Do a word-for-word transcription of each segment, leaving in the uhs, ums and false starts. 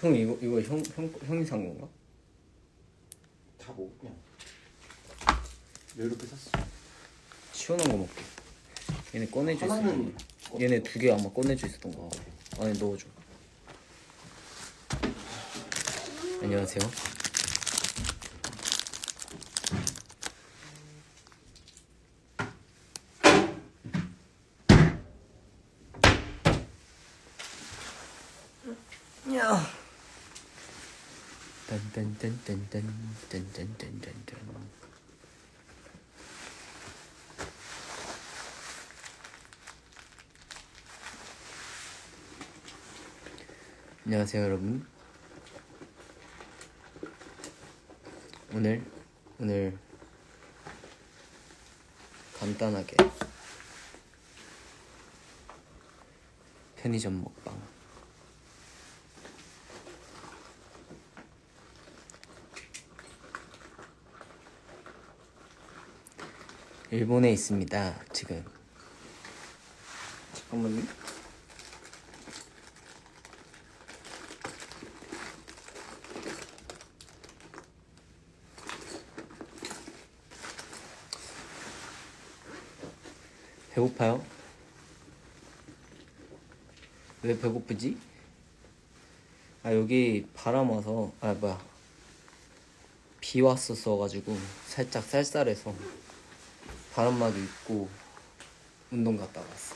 형 이거 이거 형 형 형이 산 건가? 다 먹어 그냥. 왜 이렇게 샀어? 시원한 거 먹게. 얘네 꺼내줘 있어. 하나는 얘네 두 개 아마 꺼내줘 있었던 거. 안에 넣어줘. 안녕하세요. 야. 딴딴딴딴딴딴딴딴딴. 안녕하세요 여러분. 오늘 오늘 간단하게 편의점 먹방. 일본에 있습니다 지금. 잠깐만요. 배고파요? 왜 배고프지? 아 여기 바람 와서 아 뭐야 비 왔었어가지고 살짝 쌀쌀해서 바람막이 입고 운동 갔다 왔어요.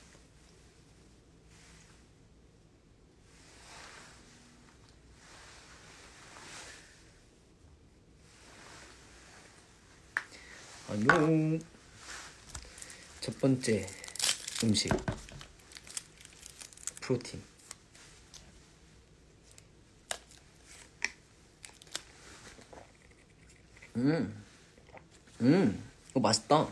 안녕. 첫 번째 음식 프로틴. 음, 음, 이거 맛있다.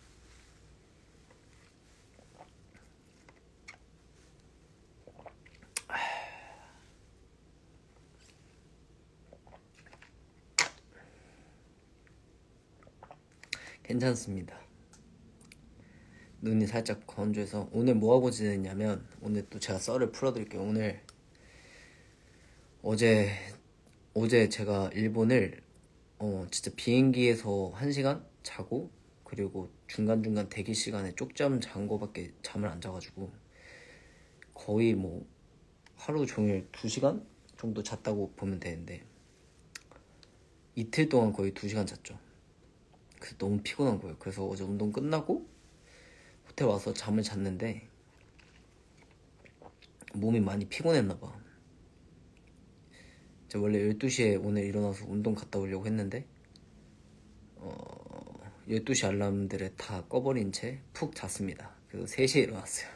괜찮습니다. 눈이 살짝 건조해서. 오늘 뭐하고 지냈냐면 오늘 또 제가 썰을 풀어드릴게요. 오늘 어제 어제 제가 일본을 어 진짜 비행기에서 한 시간 자고 그리고 중간중간 대기 시간에 쪽잠 잔 거밖에 잠을 안 자가지고 거의 뭐 하루 종일 두 시간 정도 잤다고 보면 되는데 이틀 동안 거의 두 시간 잤죠. 그래서 너무 피곤한 거예요. 그래서 어제 운동 끝나고 호텔 와서 잠을 잤는데 몸이 많이 피곤했나봐. 제가 원래 열두 시에 오늘 일어나서 운동 갔다 오려고 했는데 어, 열두 시 알람들을 다 꺼버린 채 푹 잤습니다. 그래서 세 시에 일어났어요.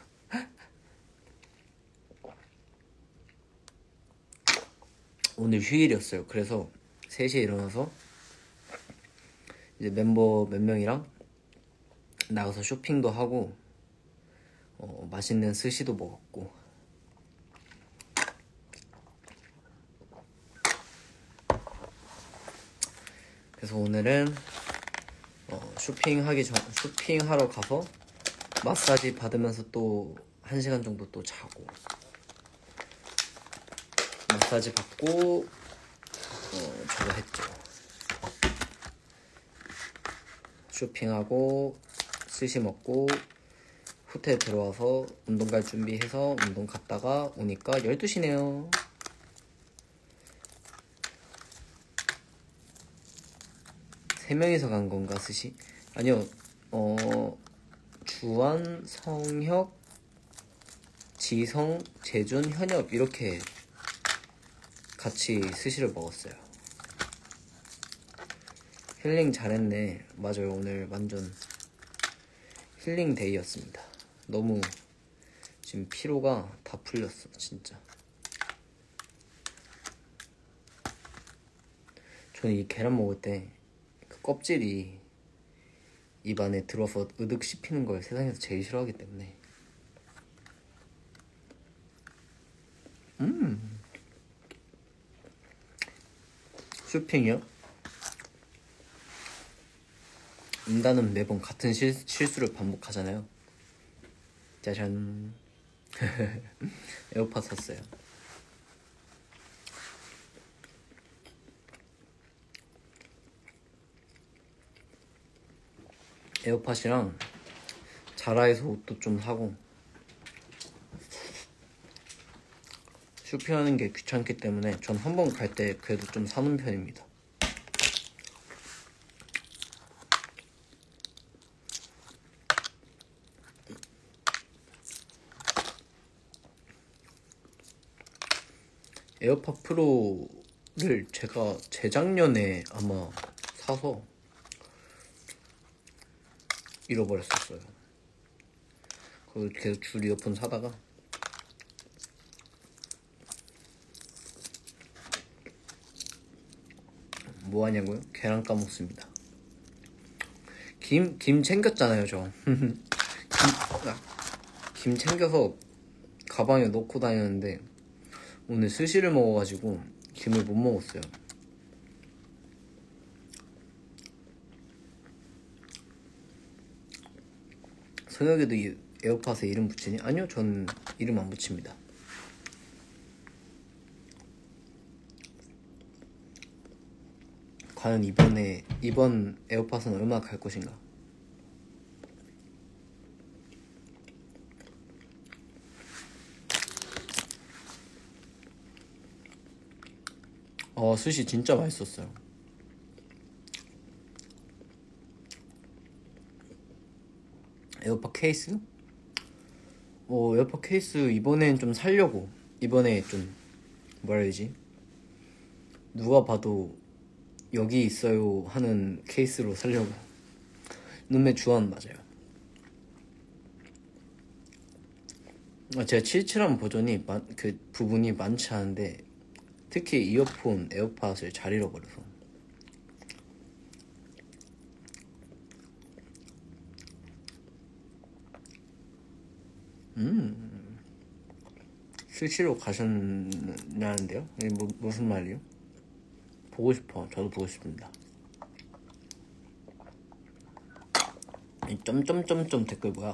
오늘 휴일이었어요. 그래서 세 시에 일어나서 이제 멤버 몇 명이랑 나가서 쇼핑도 하고 어, 맛있는 스시도 먹었고 그래서 오늘은 어, 쇼핑하기 전 쇼핑하러 가서 마사지 받으면서 또 한 시간 정도 또 자고 마사지 받고 어, 저거 했죠. 쇼핑하고 스시 먹고 호텔 들어와서 운동 갈 준비해서 운동 갔다가 오니까 열두 시네요. 세 명이서 간 건가 스시? 아니요. 어 주한, 성혁, 지성, 재준, 현엽 이렇게 같이 스시를 먹었어요. 힐링 잘했네. 맞아요. 오늘 완전 힐링 데이였습니다. 너무 지금 피로가 다 풀렸어 진짜. 저는 이 계란 먹을 때 그 껍질이 입안에 들어서 으득 씹히는 걸 세상에서 제일 싫어하기 때문에. 음 쇼핑이요? 인간은 매번 같은 실, 실수를 반복하잖아요. 짜잔. 에어팟 샀어요. 에어팟이랑 자라에서 옷도 좀 사고. 쇼핑하는 게 귀찮기 때문에 전 한 번 갈 때 그래도 좀 사는 편입니다. 에어팟 프로를 제가 재작년에 아마 사서 잃어버렸었어요. 그리고 계속 줄 이어폰 사다가 뭐 하냐고요? 계란 까먹습니다. 김, 김 챙겼잖아요, 저. 김, 김 챙겨서 가방에 넣고 다녔는데 오늘 스시를 먹어가지고 김을 못 먹었어요. 성혁이도 이 에어팟에 이름 붙이니? 아니요, 전 이름 안 붙입니다. 과연 이번에 이번 에어팟은 얼마나 갈 것인가? 어, 스시 진짜 맛있었어요. 에어팟 케이스? 어, 에어팟 케이스 이번엔 좀 살려고. 이번에 좀 뭐라 해야 되지? 누가 봐도 여기 있어요 하는 케이스로 살려고. 눈매 주한 맞아요. 아, 제가 칠칠한 버전이 마, 그 부분이 많지 않은데 특히 이어폰 에어팟을 잘 잃어버려서. 음 스시로 가셨냐는데요? 이게 뭐, 무슨 말이요? 보고 싶어. 저도 보고 싶습니다. 이 점점점점 댓글 뭐야?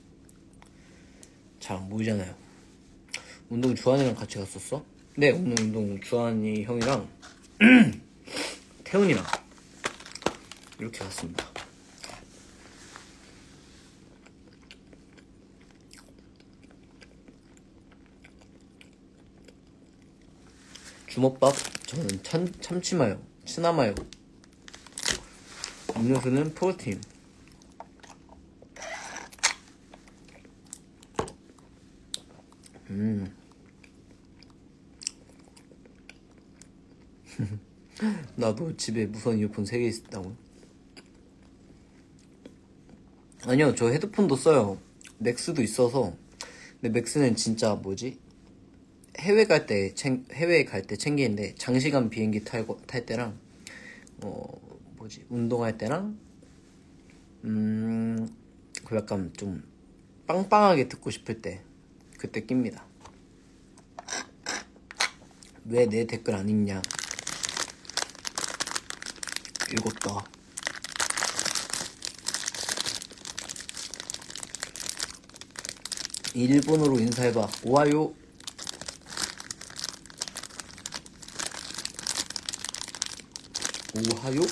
잘 안 보이잖아요. 운동 주한이랑 같이 갔었어? 네, 오늘 운동 주한이 형이랑 태훈이랑 이렇게 갔습니다. 주먹밥? 저는 참, 참치마요, 치나마요. 음료수는 프로틴. 음. 나도 집에 무선 이어폰 세 개 있다고. 아니요, 저 헤드폰도 써요. 맥스도 있어서. 근데 맥스는 진짜 뭐지? 해외 갈 때 해외에 갈 때 챙기는데 장시간 비행기 탈고, 탈 때랑 어 뭐지 운동할 때랑 음 그 약간 좀 빵빵하게 듣고 싶을 때 그때 낍니다. 왜 내 댓글 안 읽냐? 읽었다. 일본어로 인사해봐. 오하요. 오하요?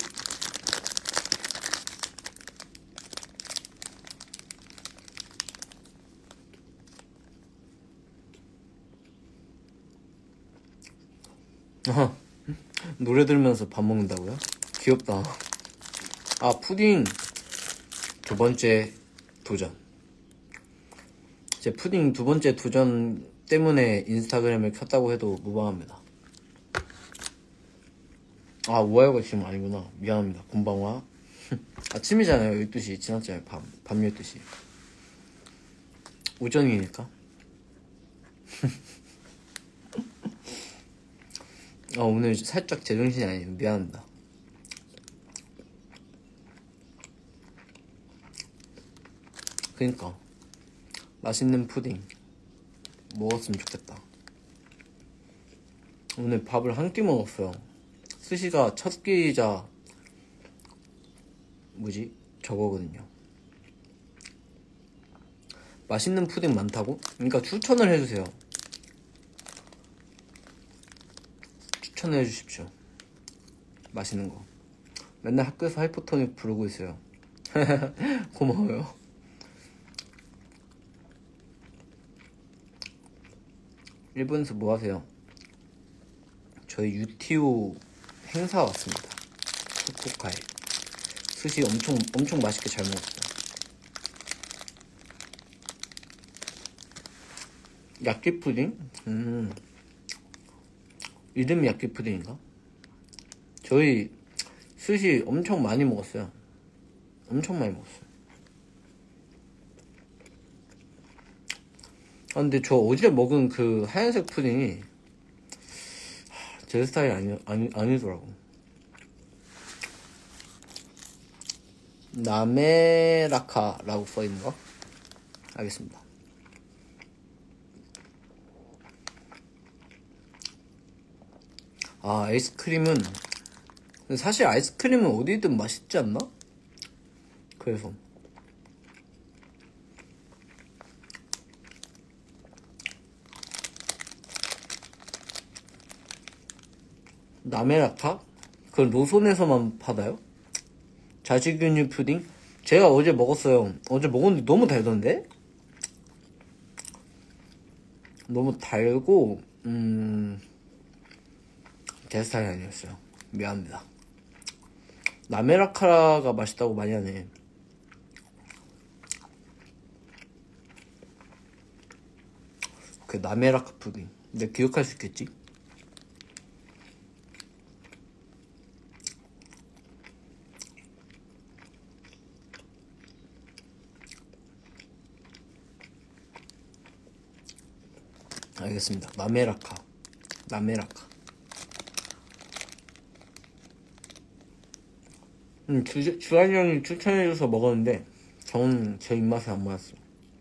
아, 노래 들으면서 밥 먹는다고요? 귀엽다. 아, 푸딩 두 번째 도전. 제 푸딩 두 번째 도전 때문에 인스타그램을 켰다고 해도 무방합니다. 아, 오하요가 지금 아니구나. 미안합니다. 곤방와. 아침이잖아요. 열두 시 지났잖아요. 밤, 밤 열두 시. 오전이니까. 아, 오늘 살짝 제정신이 아니에요. 미안합니다. 그니까 맛있는 푸딩 먹었으면 좋겠다. 오늘 밥을 한 끼 먹었어요. 스시가 첫 끼자 뭐지? 저거거든요. 맛있는 푸딩 많다고? 그러니까 추천을 해주세요. 추천을 해주십시오. 맛있는 거. 맨날 학교에서 하이퍼토닉 부르고 있어요. 고마워요. 일본에서 뭐 하세요? 저희 유티오 행사 왔습니다. 후쿠오카에 스시 엄청 엄청 맛있게 잘 먹었어요. 야끼 푸딩? 음 이름이 야끼 푸딩인가? 저희 스시 엄청 많이 먹었어요. 엄청 많이 먹었어요. 아 근데 저 어제 먹은 그 하얀색 푸딩이 제 스타일이 아니, 아니, 아니더라고. 나메라카라고 써있는 거? 알겠습니다. 아 아이스크림은 사실 아이스크림은 어디든 맛있지 않나? 그래서 나메라카? 그건 로손에서만 받아요? 자지균유 푸딩? 제가 어제 먹었어요. 어제 먹었는데 너무 달던데? 너무 달고 음... 제 스타일이 아니었어요. 미안합니다. 나메라카가 맛있다고 많이 하네. 그 나메라카 푸딩 내가 기억할 수 있겠지? 알겠습니다. 나메라카 나메라카 음, 주, 주한이 형이 추천해줘서 먹었는데 저는 제 입맛에 안 맞았어.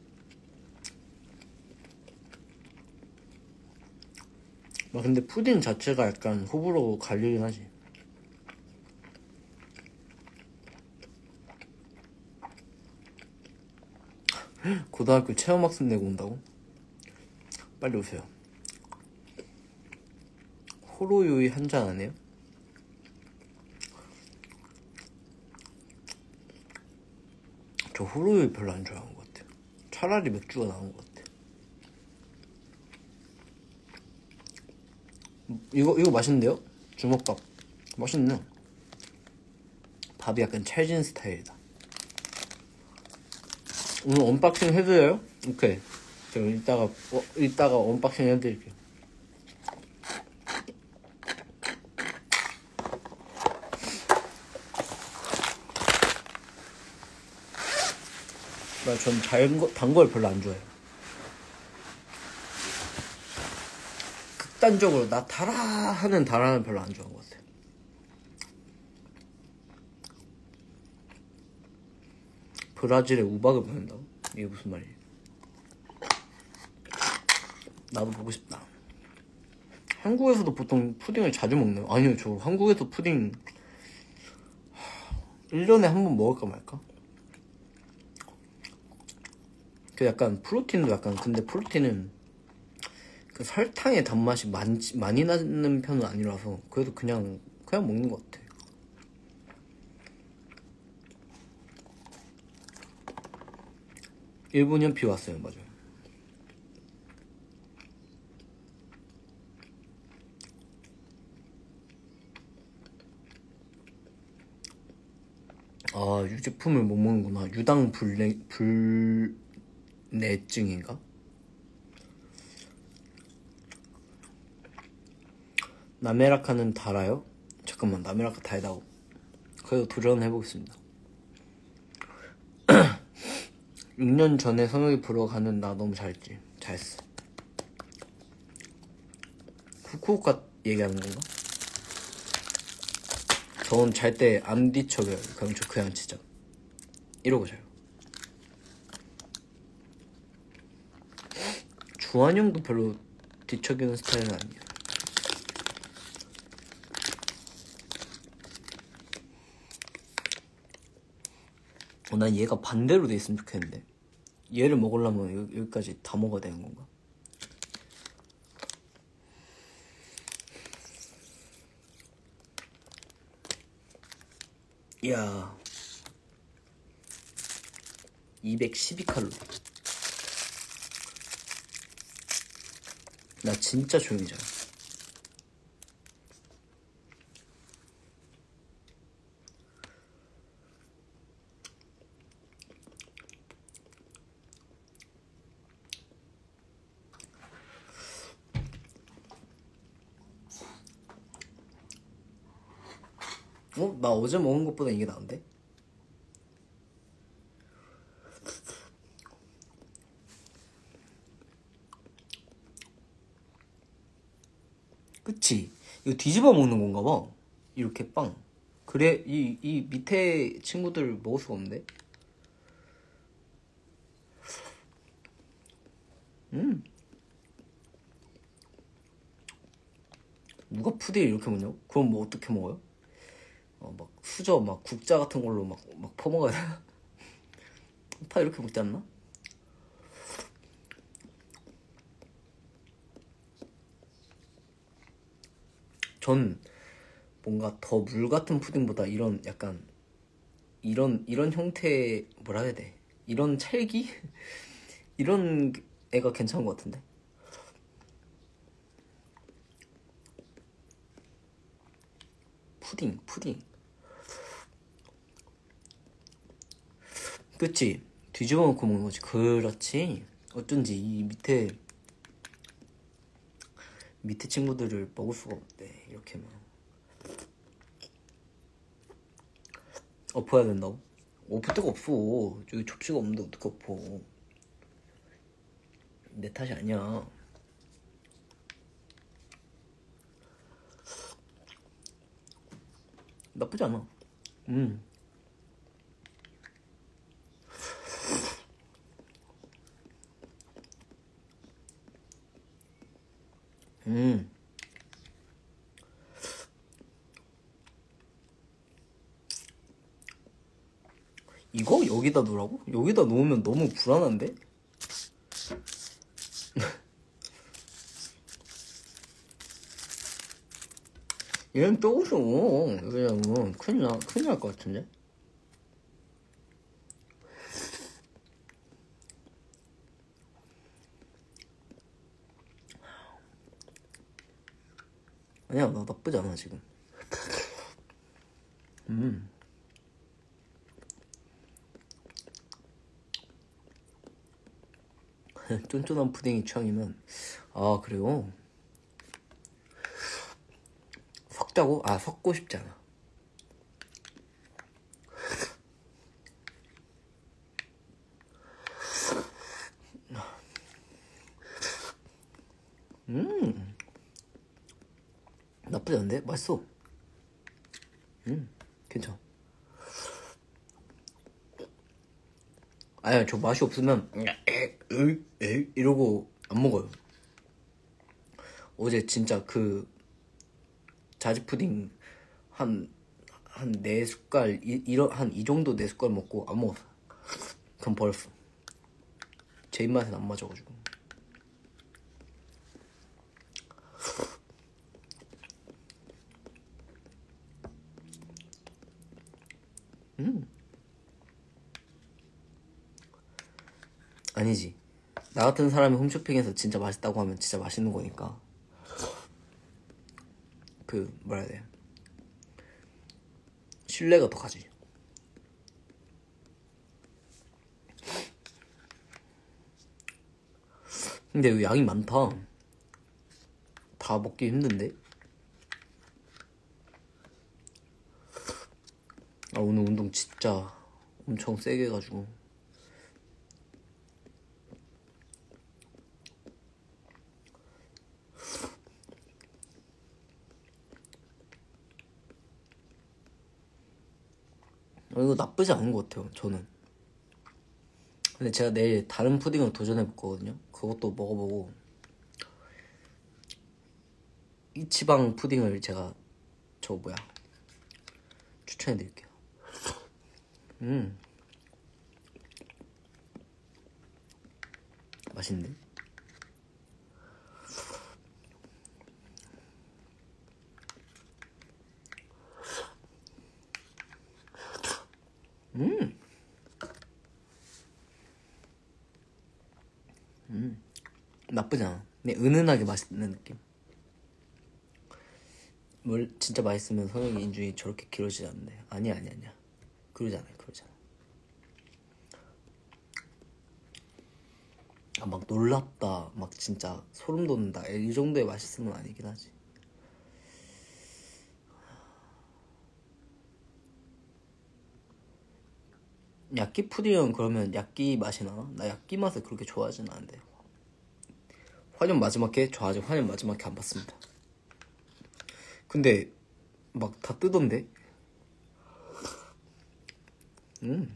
막 근데 푸딩 자체가 약간 호불호 갈리긴 하지. 고등학교 체험학습 내고 온다고? 빨리 오세요. 호로요이 한 잔 안 해요? 저 호로요이 별로 안 좋아하는 것 같아요. 차라리 맥주가 나은 것 같아요. 이거 이거 맛있는데요? 주먹밥 맛있네. 밥이 약간 찰진 스타일이다. 오늘 언박싱 해드려요? 오케이. 저 이따가 어, 이따가 언박싱 해드릴게요. 전 단 걸 별로 안 좋아해요. 극단적으로 나 달아 하는 달아는 별로 안 좋아하는 것 같아요. 브라질에 우박을 보낸다고? 이게 무슨 말이에요? 나도 보고 싶다. 한국에서도 보통 푸딩을 자주 먹나요? 아니요, 저 한국에서 푸딩 일 년에 한 번 먹을까 말까? 그 약간 프로틴도 약간 근데 프로틴은 그 설탕의 단맛이 많, 많이 나는 편은 아니라서 그래도 그냥 그냥 먹는 것 같아. 일본 연피 왔어요. 맞아요. 아 유제품을 못 먹는구나. 유당 불내, 불내증인가? 나메라카는 달아요? 잠깐만, 나메라카 달다고. 그래도 도전해보겠습니다. 육 년 전에 성혁이 보러 가는 나 너무 잘했지. 잘했어. 후쿠오카 얘기하는 건가? 저는 잘 때 안 뒤척여요. 그럼 저 그냥 진짜 이러고 자요. 주한 형도 별로 뒤척이는 스타일은 아니에요. 어, 난 얘가 반대로 돼 있으면 좋겠는데. 얘를 먹으려면 여기, 여기까지 다 먹어야 되는 건가? 이야, 이백십이 칼로리. 나 진짜 조용히 자요. 어? 나 어제 먹은 것보다 이게 나은데? 그치? 이거 뒤집어 먹는 건가 봐. 이렇게 빵. 그래, 이, 이 밑에 친구들 먹을 수가 없는데? 음. 누가 푸딩 이렇게 먹냐고? 그럼 뭐 어떻게 먹어요? 어, 막 수저 막 국자 같은 걸로 막, 막 퍼먹어야 되나? 다 이렇게 먹지 않나? 전 뭔가 더 물 같은 푸딩보다 이런 약간 이런 이런 형태의 뭐라 해야 돼? 이런 찰기? 이런 애가 괜찮은 것 같은데? 푸딩 푸딩 그치? 뒤집어 놓고 먹는 거지. 그렇지. 어쩐지 이 밑에 밑에 친구들을 먹을 수가 없대. 이렇게만 엎어야 된다고? 엎을 데가 없어. 저기 접시가 없는데 어떻게 엎어. 내 탓이 아니야. 나쁘지 않아. 음. 음. 이거 여기다 놓으라고? 여기다 놓으면 너무 불안한데? 얘는 떠오셔. 왜냐면 큰일 나, 큰일 날 것 같은데? 아니야, 나 나쁘지 않아, 지금. 음. 쫀쫀한 푸딩이 취향이면, 아, 그래요? 섞자고? 아, 섞고 싶지 않아. 음. 나쁘지 않은데? 맛있어. 음. 괜찮아. 아야, 저 맛이 없으면, 에, 에, 에, 이러고 안 먹어요. 어제 진짜 그, 자지 푸딩 한, 한 네 숟갈, 이, 이런, 한 이 정도 네 숟갈 먹고 안 먹었어. 그럼 버렸어. 제 입맛엔 안 맞아가지고. 음. 아니지. 나 같은 사람이 홈쇼핑에서 진짜 맛있다고 하면 진짜 맛있는 거니까. 그, 뭐라 해야 돼. 신뢰가 더 가지. 근데 여기 양이 많다. 다 먹기 힘든데? 아, 오늘 운동 진짜 엄청 세게 해가지고. 어, 이거 나쁘지 않은 것 같아요, 저는. 근데 제가 내일 다른 푸딩을 도전해볼 거거든요. 그것도 먹어보고 이치방 푸딩을 제가 저 뭐야 추천해드릴게요. 음 맛있는데? 음 나쁘지 않아. 그냥 은은하게 맛있는 느낌. 뭘 진짜 맛있으면 성혁이 인중이 저렇게 길어지지 않는데. 아니야 아니야 아니야. 그러지 않아 그러지 않아. 아, 막 놀랍다 막 진짜 소름 돋는다 이 정도의 맛있음은 아니긴 하지. 야끼 푸딩은 그러면 야끼 맛이 나나? 나 야끼 맛을 그렇게 좋아하진 않은데. 환영 마지막에? 저 아직 환영 마지막에 안 봤습니다. 근데 막 다 뜨던데? 음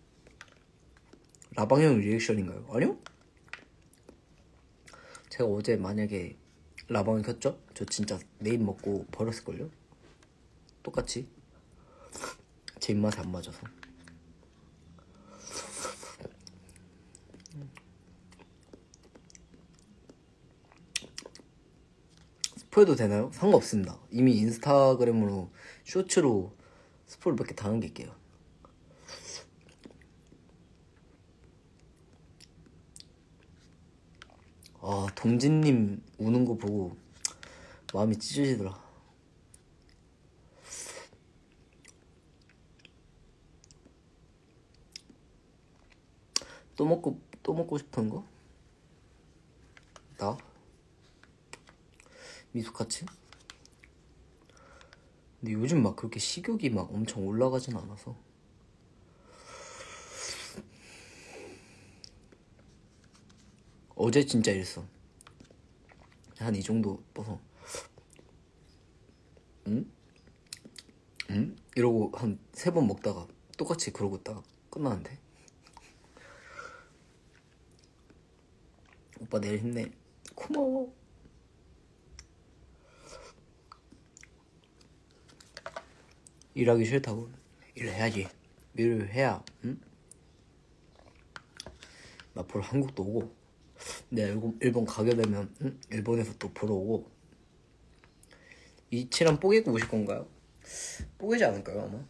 라방형 리액션인가요? 아니요? 제가 어제 만약에 라방을 켰죠? 저 진짜 내 입 먹고 버렸을걸요? 똑같이 제 입맛에 안 맞아서. 스포해도 되나요? 상관없습니다. 이미 인스타그램으로 쇼츠로 스포를 몇 개 다 남길게요. 아 동진님 우는 거 보고 마음이 찢어지더라. 또 먹고 또 먹고 싶은 거? 나? 미소카츠? 근데 요즘 막 그렇게 식욕이 막 엄청 올라가진 않아서. 어제 진짜 이랬어. 한 이 정도 떠서 응? 응? 이러고 한 세 번 먹다가 똑같이 그러고 있다가 끝나는데. 오빠 내일 힘내. 고마워. 일하기 싫다고? 일해야지. 일을 해야 응? 나 보러 한국도 오고 내가 일본, 일본 가게 되면 응? 일본에서 또 보러 오고. 이치랑 뽀개고 오실 건가요? 뽀개지 않을까요 아마?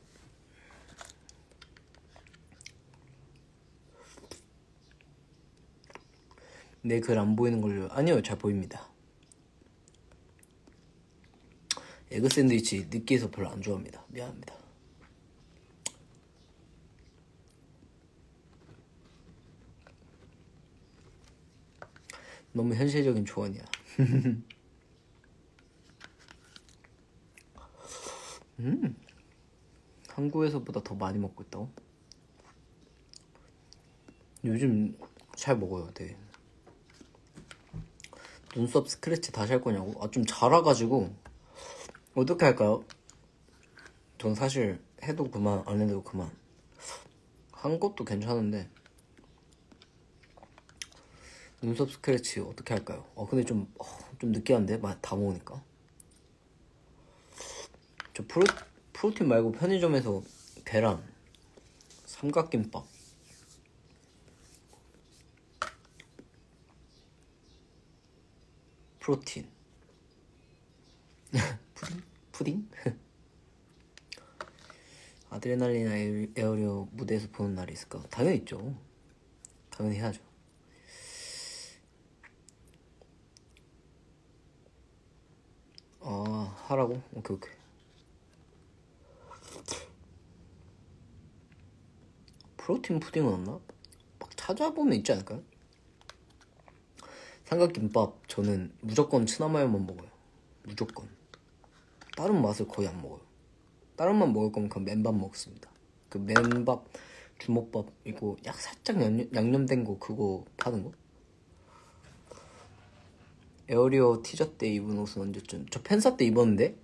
내 글 안 보이는 걸요? 아니요 잘 보입니다. 에그 샌드위치 느끼해서 별로 안 좋아합니다. 미안합니다. 너무 현실적인 조언이야. 음, 한국에서보다 더 많이 먹고 있다고? 요즘 잘 먹어요 되게. 눈썹 스크래치 다시 할 거냐고? 아 좀 자라가지고 어떻게 할까요? 전 사실 해도 그만 안 해도 그만. 한 것도 괜찮은데 눈썹 스크래치 어떻게 할까요? 어 근데 좀, 어, 좀 느끼한데? 다 먹으니까. 저 프로, 프로틴 말고 편의점에서 계란 삼각김밥 프로틴 푸딩? 푸딩? 아드레날린이나 에어리어 무대에서 보는 날이 있을까? 당연히 있죠. 당연히 해야죠. 아 하라고? 오케이 오케이. 프로틴 푸딩은 없나? 막 찾아보면 있지 않을까요? 삼각김밥 저는 무조건ツ나마요만 먹어요. 무조건. 다른 맛을 거의 안 먹어요. 다른 맛 먹을 거면 그냥 맨밥 먹습니다. 그 맨밥 주먹밥 이거 약 살짝 양념, 양념된 거 그거 파는 거? 에어리어 티저 때 입은 옷은 언제쯤? 저 팬사 때 입었는데?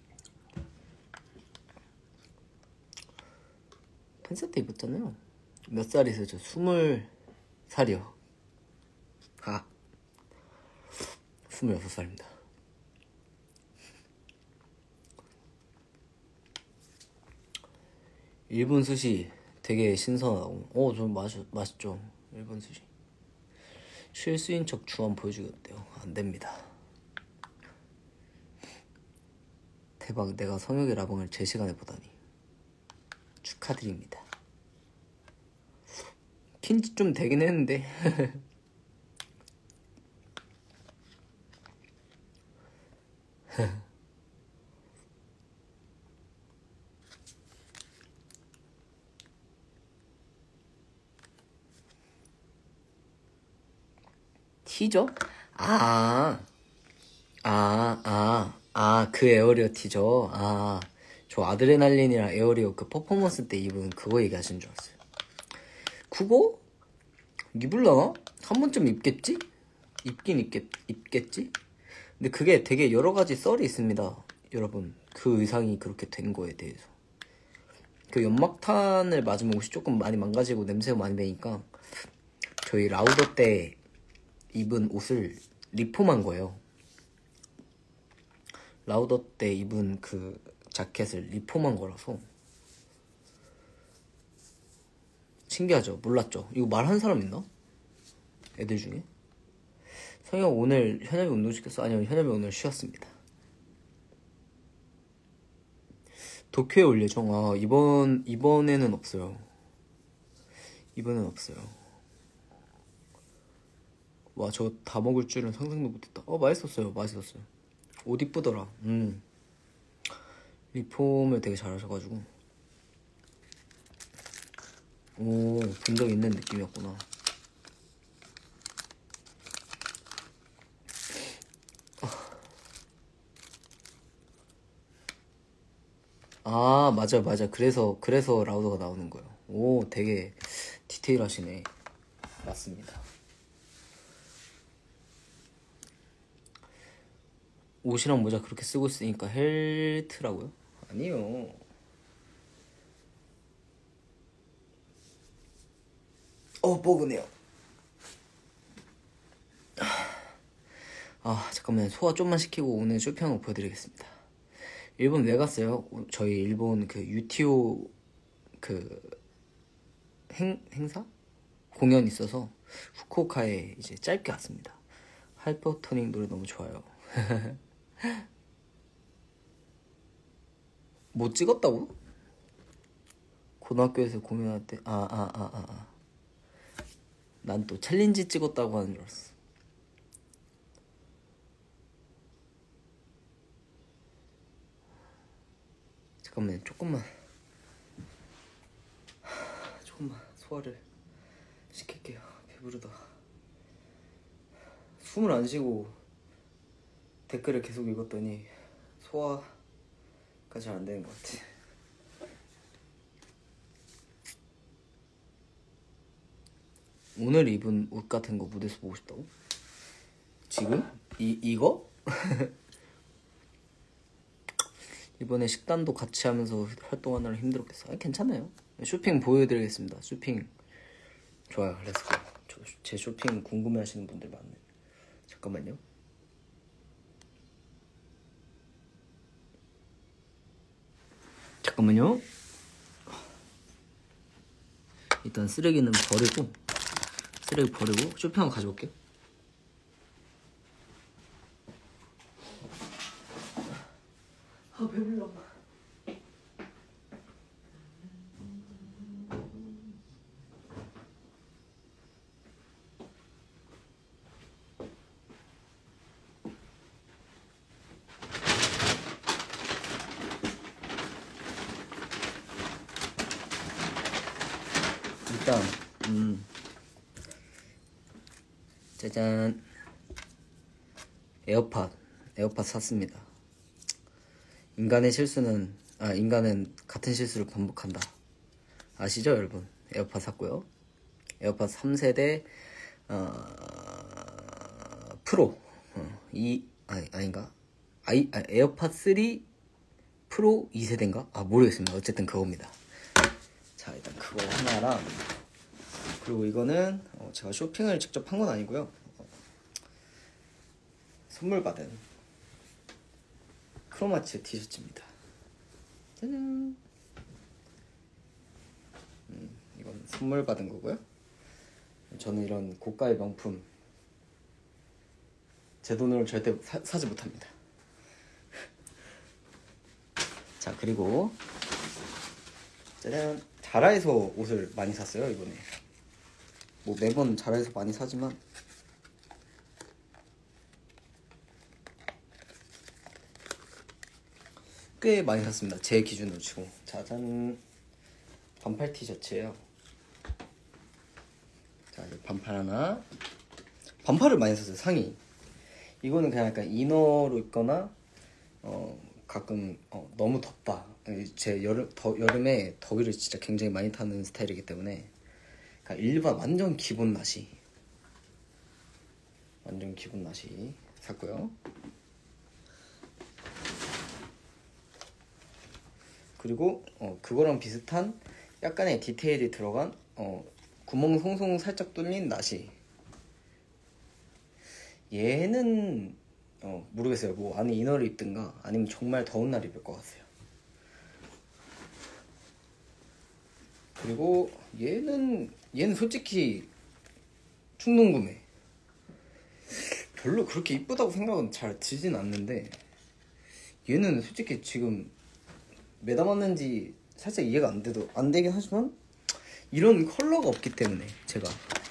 팬사 때 입었잖아요. 몇 살이세요? 저 스물 살이요. 아 스물여섯 살입니다. 일본 스시 되게 신선하고 어 좀 맛있죠. 일본 스시. 실수인 척 주원 보여주겠대요. 안됩니다. 대박. 내가 성혁의 라방을 제 시간에 보다니 축하드립니다. 킨지 좀 되긴 했는데 티저? 아, 아, 아, 아, 그 에어리어 티저. 아, 저 아드레날린이랑 에어리어 그 퍼포먼스 때 입은 그거 얘기하신 줄 알았어요. 그거? 입을라나? 한 번쯤 입겠지? 입긴 입겠, 입겠지? 근데 그게 되게 여러 가지 썰이 있습니다. 여러분, 그 의상이 그렇게 된 거에 대해서. 그 연막탄을 맞으면 옷이 조금 많이 망가지고 냄새가 많이 배니까 저희 라우더 때 입은 옷을 리폼한 거예요. 라우더 때 입은 그 자켓을 리폼한 거라서 신기하죠? 몰랐죠? 이거 말하는 사람 있나? 애들 중에? 성형 오늘 현엽이 운동시켰어? 아니요, 현엽이 오늘 쉬었습니다. 도쿄에 올 예정? 아, 이번, 이번에는 없어요. 이번엔 없어요. 와, 저 다 먹을 줄은 상상도 못했다. 어, 맛있었어요. 맛있었어요. 옷 이쁘더라. 음. 리폼을 되게 잘하셔가지고. 오, 본 적 있는 느낌이었구나. 아, 맞아, 맞아. 그래서, 그래서 라우더가 나오는 거예요. 오, 되게 디테일하시네. 맞습니다. 옷이랑 모자 그렇게 쓰고 있으니까 헬트라고요? 아니요. 어, 뻐근해요. 아, 잠깐만. 소화 좀만 시키고 오늘 쇼핑하고 보여드리겠습니다. 일본 왜 갔어요? 저희 일본 그 유티오 그 행, 행사? 공연 있어서 후쿠오카에 이제 짧게 왔습니다. 하이퍼토닉 노래 너무 좋아요. 뭐 찍었다고? 고등학교에서 공연할 때, 아, 아, 아, 아, 아. 난 또 챌린지 찍었다고 하는 줄 알았어. 잠깐만, 조금만. 조금만 소화를 시킬게요. 배부르다. 숨을 안 쉬고 댓글을 계속 읽었더니 소화가 잘 안 되는 것 같아. 오늘 입은 옷 같은 거 무대에서 보고 싶다고? 지금? 이, 이거? 이번에 식단도 같이 하면서 활동하느라 힘들었겠어. 아니, 괜찮아요. 쇼핑 보여드리겠습니다. 쇼핑 좋아요. 렛츠고. 저, 제 쇼핑 궁금해하시는 분들 많네. 잠깐만요. 잠깐만요. 일단 쓰레기는 버리고 쓰레기 버리고 쇼핑하고 가져올게요. 아, 배불러. 일단 음 짜잔, 에어팟 에어팟 샀습니다. 인간의 실수는 아 인간은 같은 실수를 반복한다. 아시죠 여러분? 에어팟 샀고요. 에어팟 삼 세대 어, 프로 어, 이 아니 아닌가? 아이 아, 에어팟 쓰리 프로 이 세대인가? 아 모르겠습니다. 어쨌든 그겁니다. 자, 일단 그거 하나랑, 그리고 이거는 어, 제가 쇼핑을 직접 한 건 아니고요. 어, 선물 받은 크로마츠 티셔츠입니다. 짜잔. 음, 이건 선물 받은 거고요. 저는 이런 고가의 명품 제 돈으로 절대 사, 사지 못합니다. 자, 그리고 짜잔, 자라에서 옷을 많이 샀어요 이번에. 뭐 매번 자라에서 많이 사지만 꽤 많이 샀습니다. 제 기준으로 치고. 짜잔. 반팔 티셔츠예요. 자, 이제 반팔 하나. 반팔을 많이 샀어요. 상의. 이거는 그냥 약간 이너로 입거나 어 가끔 어, 너무 덥다. 제 여름 더, 여름에 더위를 진짜 굉장히 많이 타는 스타일이기 때문에 그러니까 일반 완전 기본 나시. 완전 기본 나시 샀고요. 그리고 어, 그거랑 비슷한 약간의 디테일이 들어간 어, 구멍 송송 살짝 뚫린 나시. 얘는 어, 모르겠어요. 뭐 안에 이너를 입든가 아니면 정말 더운 날 입을 것 같아요. 그리고 얘는 얘는 솔직히 충동 구매. 별로 그렇게 이쁘다고 생각은 잘 들진 않는데 얘는 솔직히 지금 매담았는지 살짝 이해가 안 돼도 안 되긴 하지만 이런 컬러가 없기 때문에 제가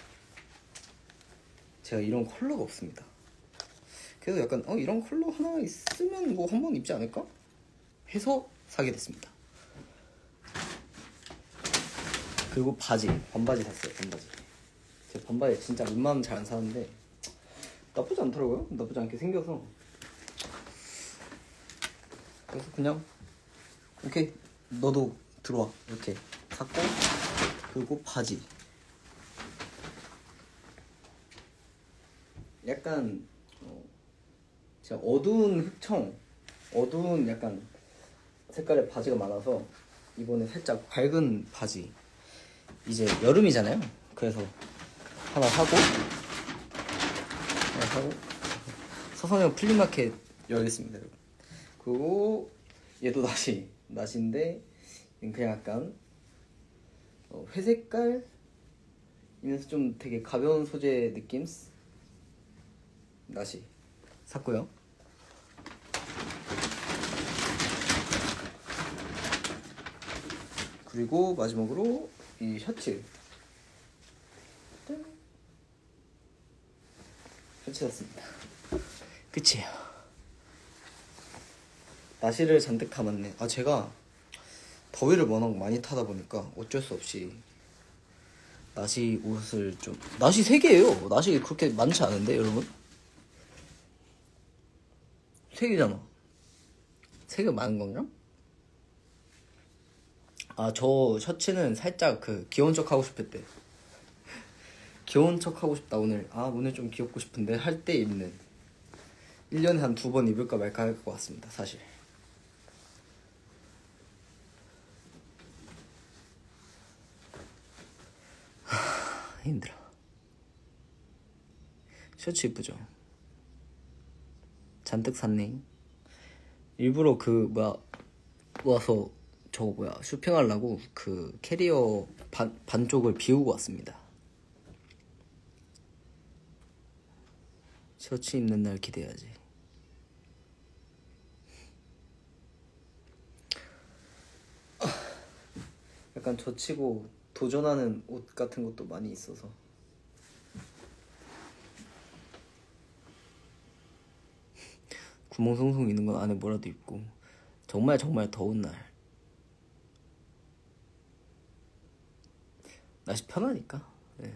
제가 이런 컬러가 없습니다. 그래서 약간 어 이런 컬러 하나 있으면 뭐 한 번 입지 않을까 해서 사게 됐습니다. 그리고 바지, 반바지 샀어요. 반바지. 제 반바지 진짜 웬만하면 잘 안 사는데 나쁘지 않더라고요. 나쁘지 않게 생겨서. 그래서 그냥 오케이 너도 들어와 이렇게 샀고, 그리고 바지 약간 어, 제가 어두운 흑청, 어두운 약간 색깔의 바지가 많아서 이번에 살짝 밝은 바지, 이제 여름이잖아요. 그래서 하나 사고 하나 사고 서성형 플리마켓 열겠습니다, 여러분. 그리고 얘도 나시 나시인데 그냥 약간 어, 회색깔이면서 좀 되게 가벼운 소재 느낌 나시 샀고요. 그리고 마지막으로 이 셔츠 셔츠 샀습니다. 끝이에요. 나시를 잔뜩 담았네. 아 제가 더위를 워낙 많이 타다 보니까 어쩔 수 없이 나시 옷을 좀, 나시 세 개예요. 나시 그렇게 많지 않은데 여러분? 세 개잖아. 세 개 많은 건가? 아 저 셔츠는 살짝 그 귀여운 척 하고 싶을 때 귀여운 척 하고 싶다 오늘, 아 오늘 좀 귀엽고 싶은데 할 때 입는, 일 년에 한 두 번 입을까 말까 할 것 같습니다 사실. 하, 힘들어. 셔츠 이쁘죠? 잔뜩 샀네. 일부러 그 뭐야 와서 저거 뭐야 쇼핑하려고 그 캐리어 반, 반쪽을 비우고 왔습니다. 셔츠 입는 날 기대해야지. 약간 젖히고 도전하는 옷 같은 것도 많이 있어서. 구멍 송송 있는 건 안에 뭐라도 입고, 정말 정말 더운 날 날씨 편하니까, 네.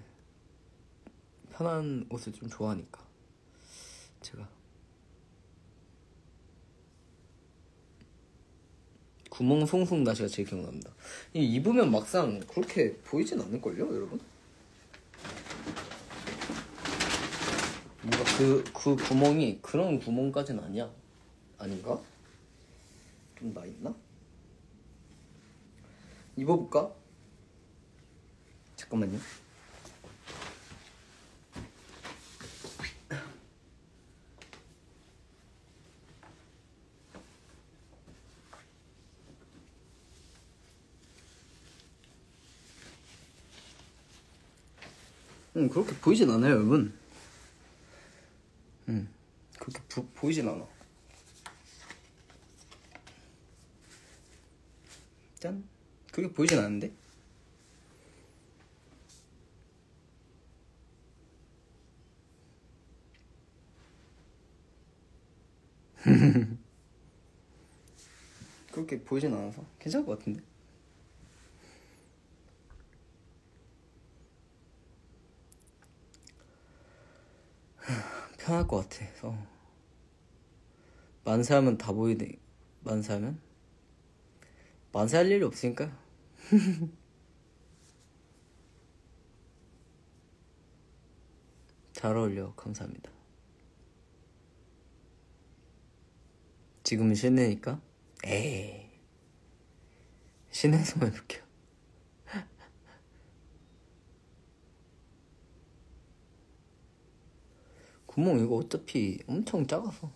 편한 옷을 좀 좋아하니까 제가 구멍 송송 나시가 제일 기억납니다. 이 입으면 막상 그렇게 보이진 않을걸요 여러분? 뭔가 그, 그 구멍이 그런 구멍까지는 아니야. 아닌가? 좀 나 있나? 입어볼까? 잠깐만요. 응, 그렇게 보이진 않아요 여러분. 응, 그렇게 부, 보이진 않아. 짠. 그렇게 보이진 않는데? 그렇게 보이진 않아서 괜찮을 것 같은데. 편할 것 같아서. 만세하면 다 보이네. 만세하면? 만세할 일이 없으니까. 잘 어울려. 감사합니다. 지금은 신내니까? 에이, 신내서만 해볼게요. 구멍 이거 어차피 엄청 작아서.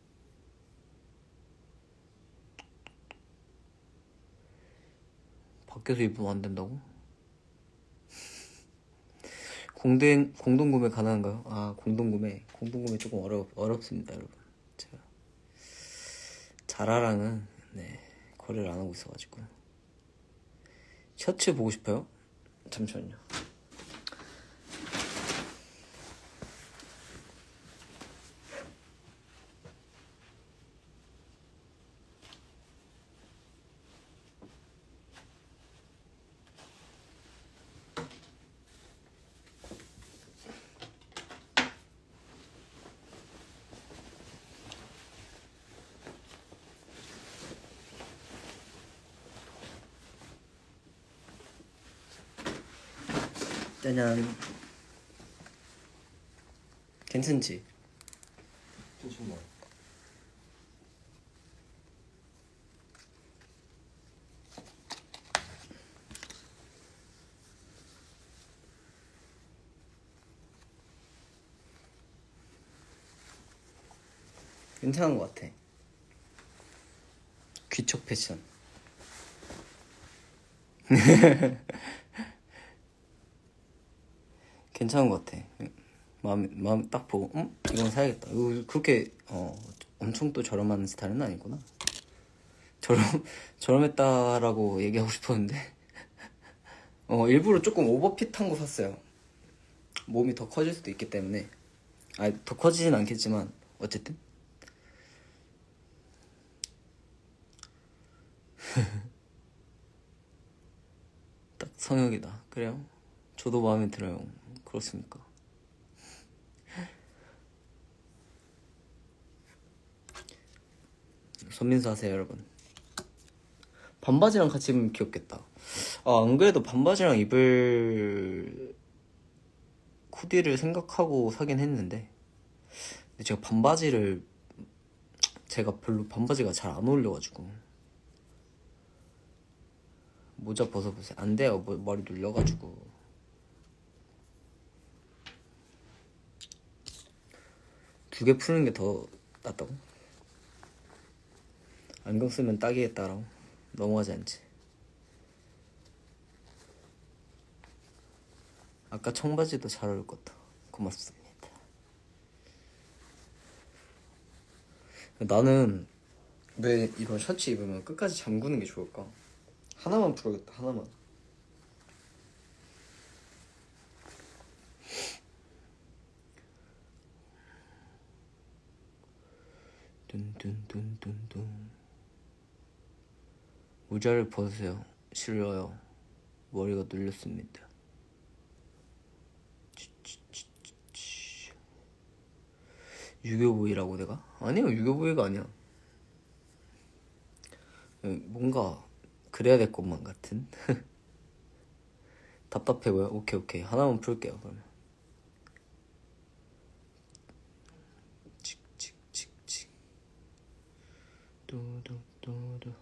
밖에서 입으면 안 된다고? 공동, 공동구매 가능한가요? 아, 공동구매. 공동구매 조금 어렵, 어렵습니다, 여러분. 제가 자라랑은, 네, 거래를 안 하고 있어가지고. 셔츠 보고 싶어요? 잠시만요. 짜잔. 괜찮지? 괜찮네. 괜찮은 것 같아. 귀척 패션. 괜찮은 것 같아. 마음 마음 딱 보고, 음, 이건 사야겠다. 이거 그렇게 어 엄청 또 저렴한 스타일은 아니구나. 저렴 저렴했다라고 얘기하고 싶었는데, 어 일부러 조금 오버핏한 거 샀어요. 몸이 더 커질 수도 있기 때문에. 아, 더 커지진 않겠지만 어쨌든. 딱 성역이다. 그래요? 저도 마음에 들어요. 그렇습니까? 손민수 하세요, 여러분. 반바지랑 같이 입으면 귀엽겠다. 아, 안 그래도 반바지랑 입을 코디를 생각하고 사긴 했는데, 근데 제가 반바지를 제가 별로 반바지가 잘 안 어울려가지고. 모자 벗어보세요. 안 돼요. 뭐, 머리 눌려가지고. 두 개 푸는 게 더 낫다고? 안경 쓰면 딱이겠다라고? 넘어가지 않지. 아까 청바지도 잘 어울릴 것 같다. 고맙습니다. 나는 왜 이런 셔츠 입으면 끝까지 잠그는 게 좋을까? 하나만 풀어야겠다. 하나만. 뚠뚠뚠뚠뚠. 모자를 벗으세요. 싫어요. 머리가 눌렸습니다. 유교보이라고 내가? 아니요, 유교보이가 아니야. 뭔가 그래야 될 것만 같은. 답답해 보여? 오케이 오케이, 하나만 풀게요. 그러면 칙칙칙칙. 뚜두뚜두.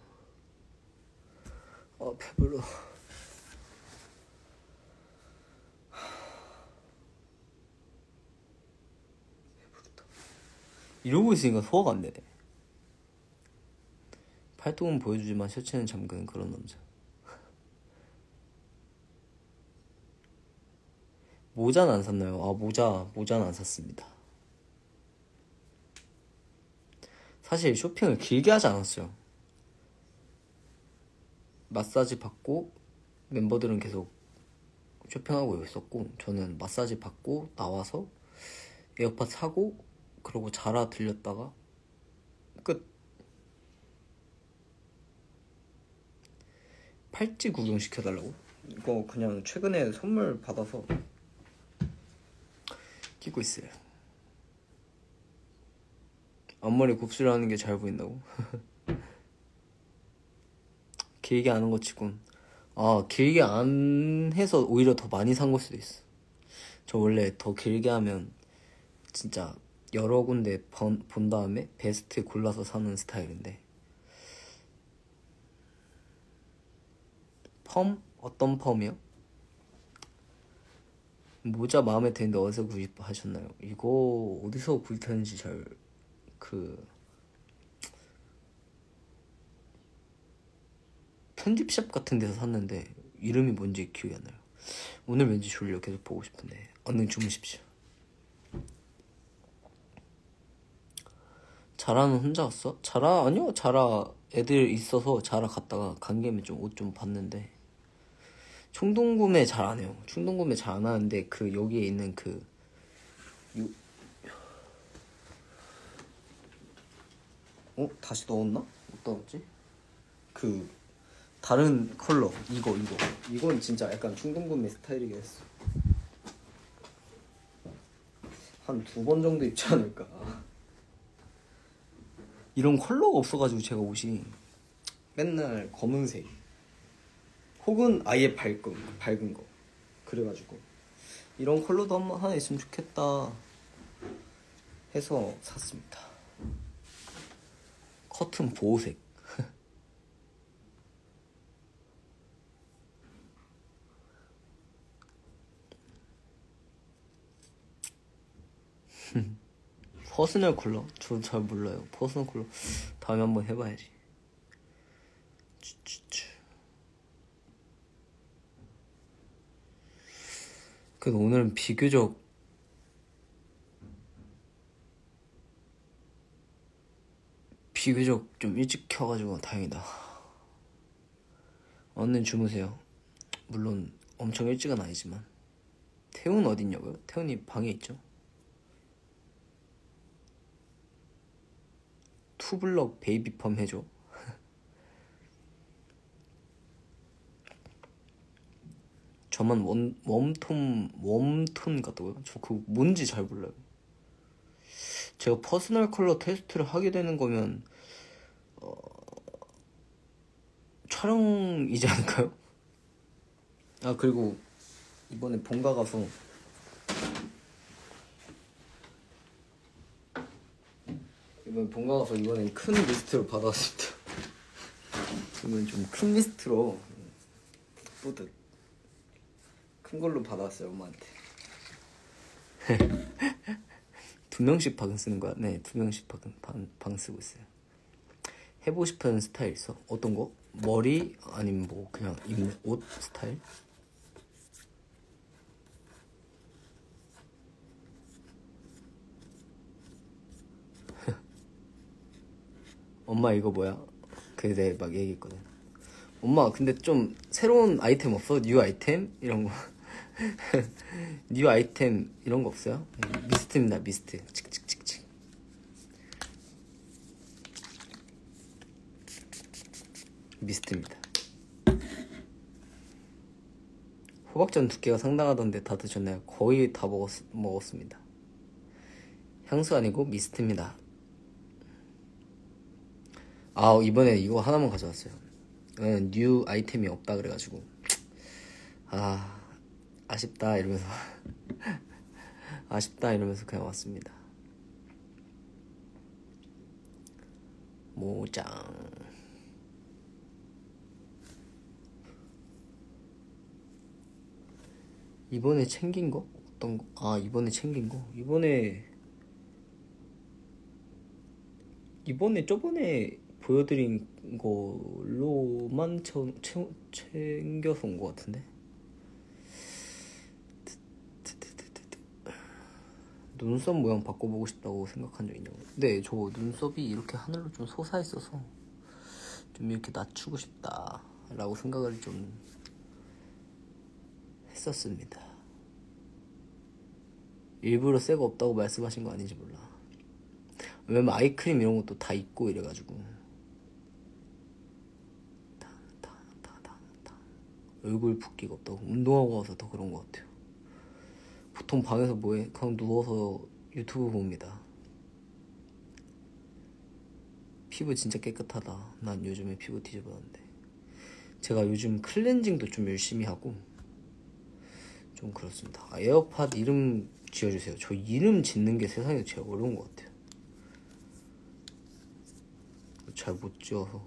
아, 배불러. 배부르다. 이러고 있으니까 소화가 안 되네. 팔뚝은 보여주지만 셔츠는 잠그는 그런 남자. 모자는 안 샀나요? 아, 모자, 모자는 안 샀습니다. 사실 쇼핑을 길게 하지 않았어요. 마사지 받고 멤버들은 계속 쇼핑하고 있었고, 저는 마사지 받고 나와서 에어팟 사고, 그러고 자라 들렸다가 끝. 팔찌 구경시켜달라고? 이거 그냥 최근에 선물 받아서 끼고 있어요. 앞머리 곱슬하는 게 잘 보인다고? 길게 안 한 거 치곤. 아, 길게 안 해서 오히려 더 많이 산 걸 수도 있어. 저 원래 더 길게 하면 진짜 여러 군데 본, 본 다음에 베스트 골라서 사는 스타일인데. 펌? 어떤 펌이요? 모자 마음에 드는데 어디서 구입하셨나요? 이거 어디서 구입했는지 잘 그 편집샵 같은 데서 샀는데 이름이 뭔지 기억이 안 나요. 오늘 왠지 졸려. 계속 보고 싶은데 얼른 주무십시오. 자라는 혼자 왔어? 자라? 아니요, 자라 애들 있어서 자라 갔다가 간 김에 좀 옷 좀 봤는데 충동구매 잘 안 해요. 충동구매 잘 안 하는데 그 여기에 있는 그 요... 어? 다시 넣었나? 못 넣었지? 그 다른 컬러 이거 이거 이건 진짜 약간 충동구매 스타일이긴 했어. 한 두 번 정도 입지 않을까. 이런 컬러가 없어가지고 제가 옷이 맨날 검은색 혹은 아예 밝은, 밝은 거 그래가지고 이런 컬러도 한번 하나 있으면 좋겠다 해서 샀습니다. 커튼 보호색. 퍼스널 컬러? 저 잘 몰라요. 퍼스널 컬러 다음에 한번 해봐야지. 그래도 오늘은 비교적 비교적 좀 일찍 켜가지고 다행이다. 얼른 주무세요. 물론 엄청 일찍은 아니지만. 태훈 어딨냐고요? 태훈이 방에 있죠. 투블럭 베이비펌 해줘. 저만 원, 웜톤 웜톤 같다고요? 저 그거 뭔지 잘 몰라요. 제가 퍼스널 컬러 테스트를 하게 되는 거면 어... 촬영이지 않을까요? 아, 그리고 이번에 본가 가서 이번에 본가 가서 이번엔 큰 리스트로 받아왔습니다. 이번엔 좀 큰 리스트로 뿌듯 큰 걸로 받아왔어요, 엄마한테. 두 명씩 방 쓰는 거야? 네, 두 명씩 방, 방, 방 쓰고 있어요. 해보고 싶은 스타일 있어? 어떤 거? 머리? 아니면 뭐 그냥 입는 옷 스타일? 엄마 이거 뭐야? 그래 막 얘기했거든. 엄마 근데 좀 새로운 아이템 없어? 뉴 아이템? 이런 거. 뉴 아이템 이런 거 없어요? 미스트입니다. 미스트. 칙칙칙칙. 미스트입니다. 호박전 두께가 상당하던데 다 드셨나요? 거의 다 먹었, 먹었습니다. 향수 아니고 미스트입니다. 아, 이번에 이거 하나만 가져왔어요. 이거는 뉴 아이템이 없다 그래가지고 아 아쉽다 이러면서 아쉽다 이러면서 그냥 왔습니다. 모장. 이번에 챙긴 거? 어떤 거? 아, 이번에 챙긴 거? 이번에 이번에 저번에 보여드린 걸로만 채, 채, 챙겨서 온 거 같은데? 눈썹 모양 바꿔보고 싶다고 생각한 적 있냐고. 네, 저 눈썹이 이렇게 하늘로 좀 솟아있어서 좀 이렇게 낮추고 싶다 라고 생각을 좀 했었습니다. 일부러 새거 없다고 말씀하신 거 아닌지 몰라. 왜냐면 아이크림 이런 것도 다 있고 이래가지고 다, 다, 다, 다, 다. 얼굴 붓기가 없다고. 운동하고 와서 더 그런 것 같아요. 보통 방에서 뭐해? 그냥 누워서 유튜브 봅니다. 피부 진짜 깨끗하다. 난 요즘에 피부 뒤집어졌는데. 제가 요즘 클렌징도 좀 열심히 하고 좀 그렇습니다. 아, 에어팟 이름 지어주세요. 저 이름 짓는 게 세상에서 제일 어려운 것 같아요. 잘 못 지어서.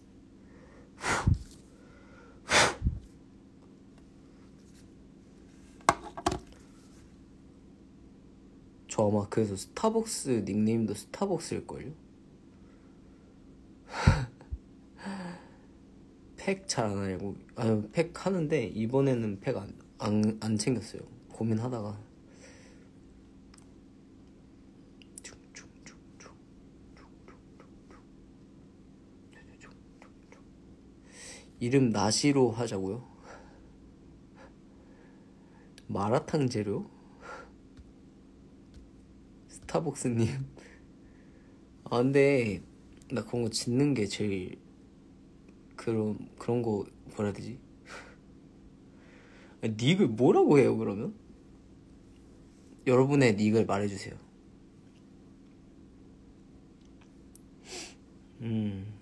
저 아마 그래서 스타벅스 닉네임도 스타벅스일걸요? 팩 잘 안 하려고. 아유, 팩 하는데 이번에는 팩 안, 안, 안 챙겼어요. 고민하다가. 이름 나시로 하자고요? 마라탕 재료? 스타벅스님. 아 근데 나 그런 거 짓는 게 제일 그런 그런 거 뭐라 해야 되지? 닉을 뭐라고 해요 그러면? 여러분의 닉을 말해주세요. 음.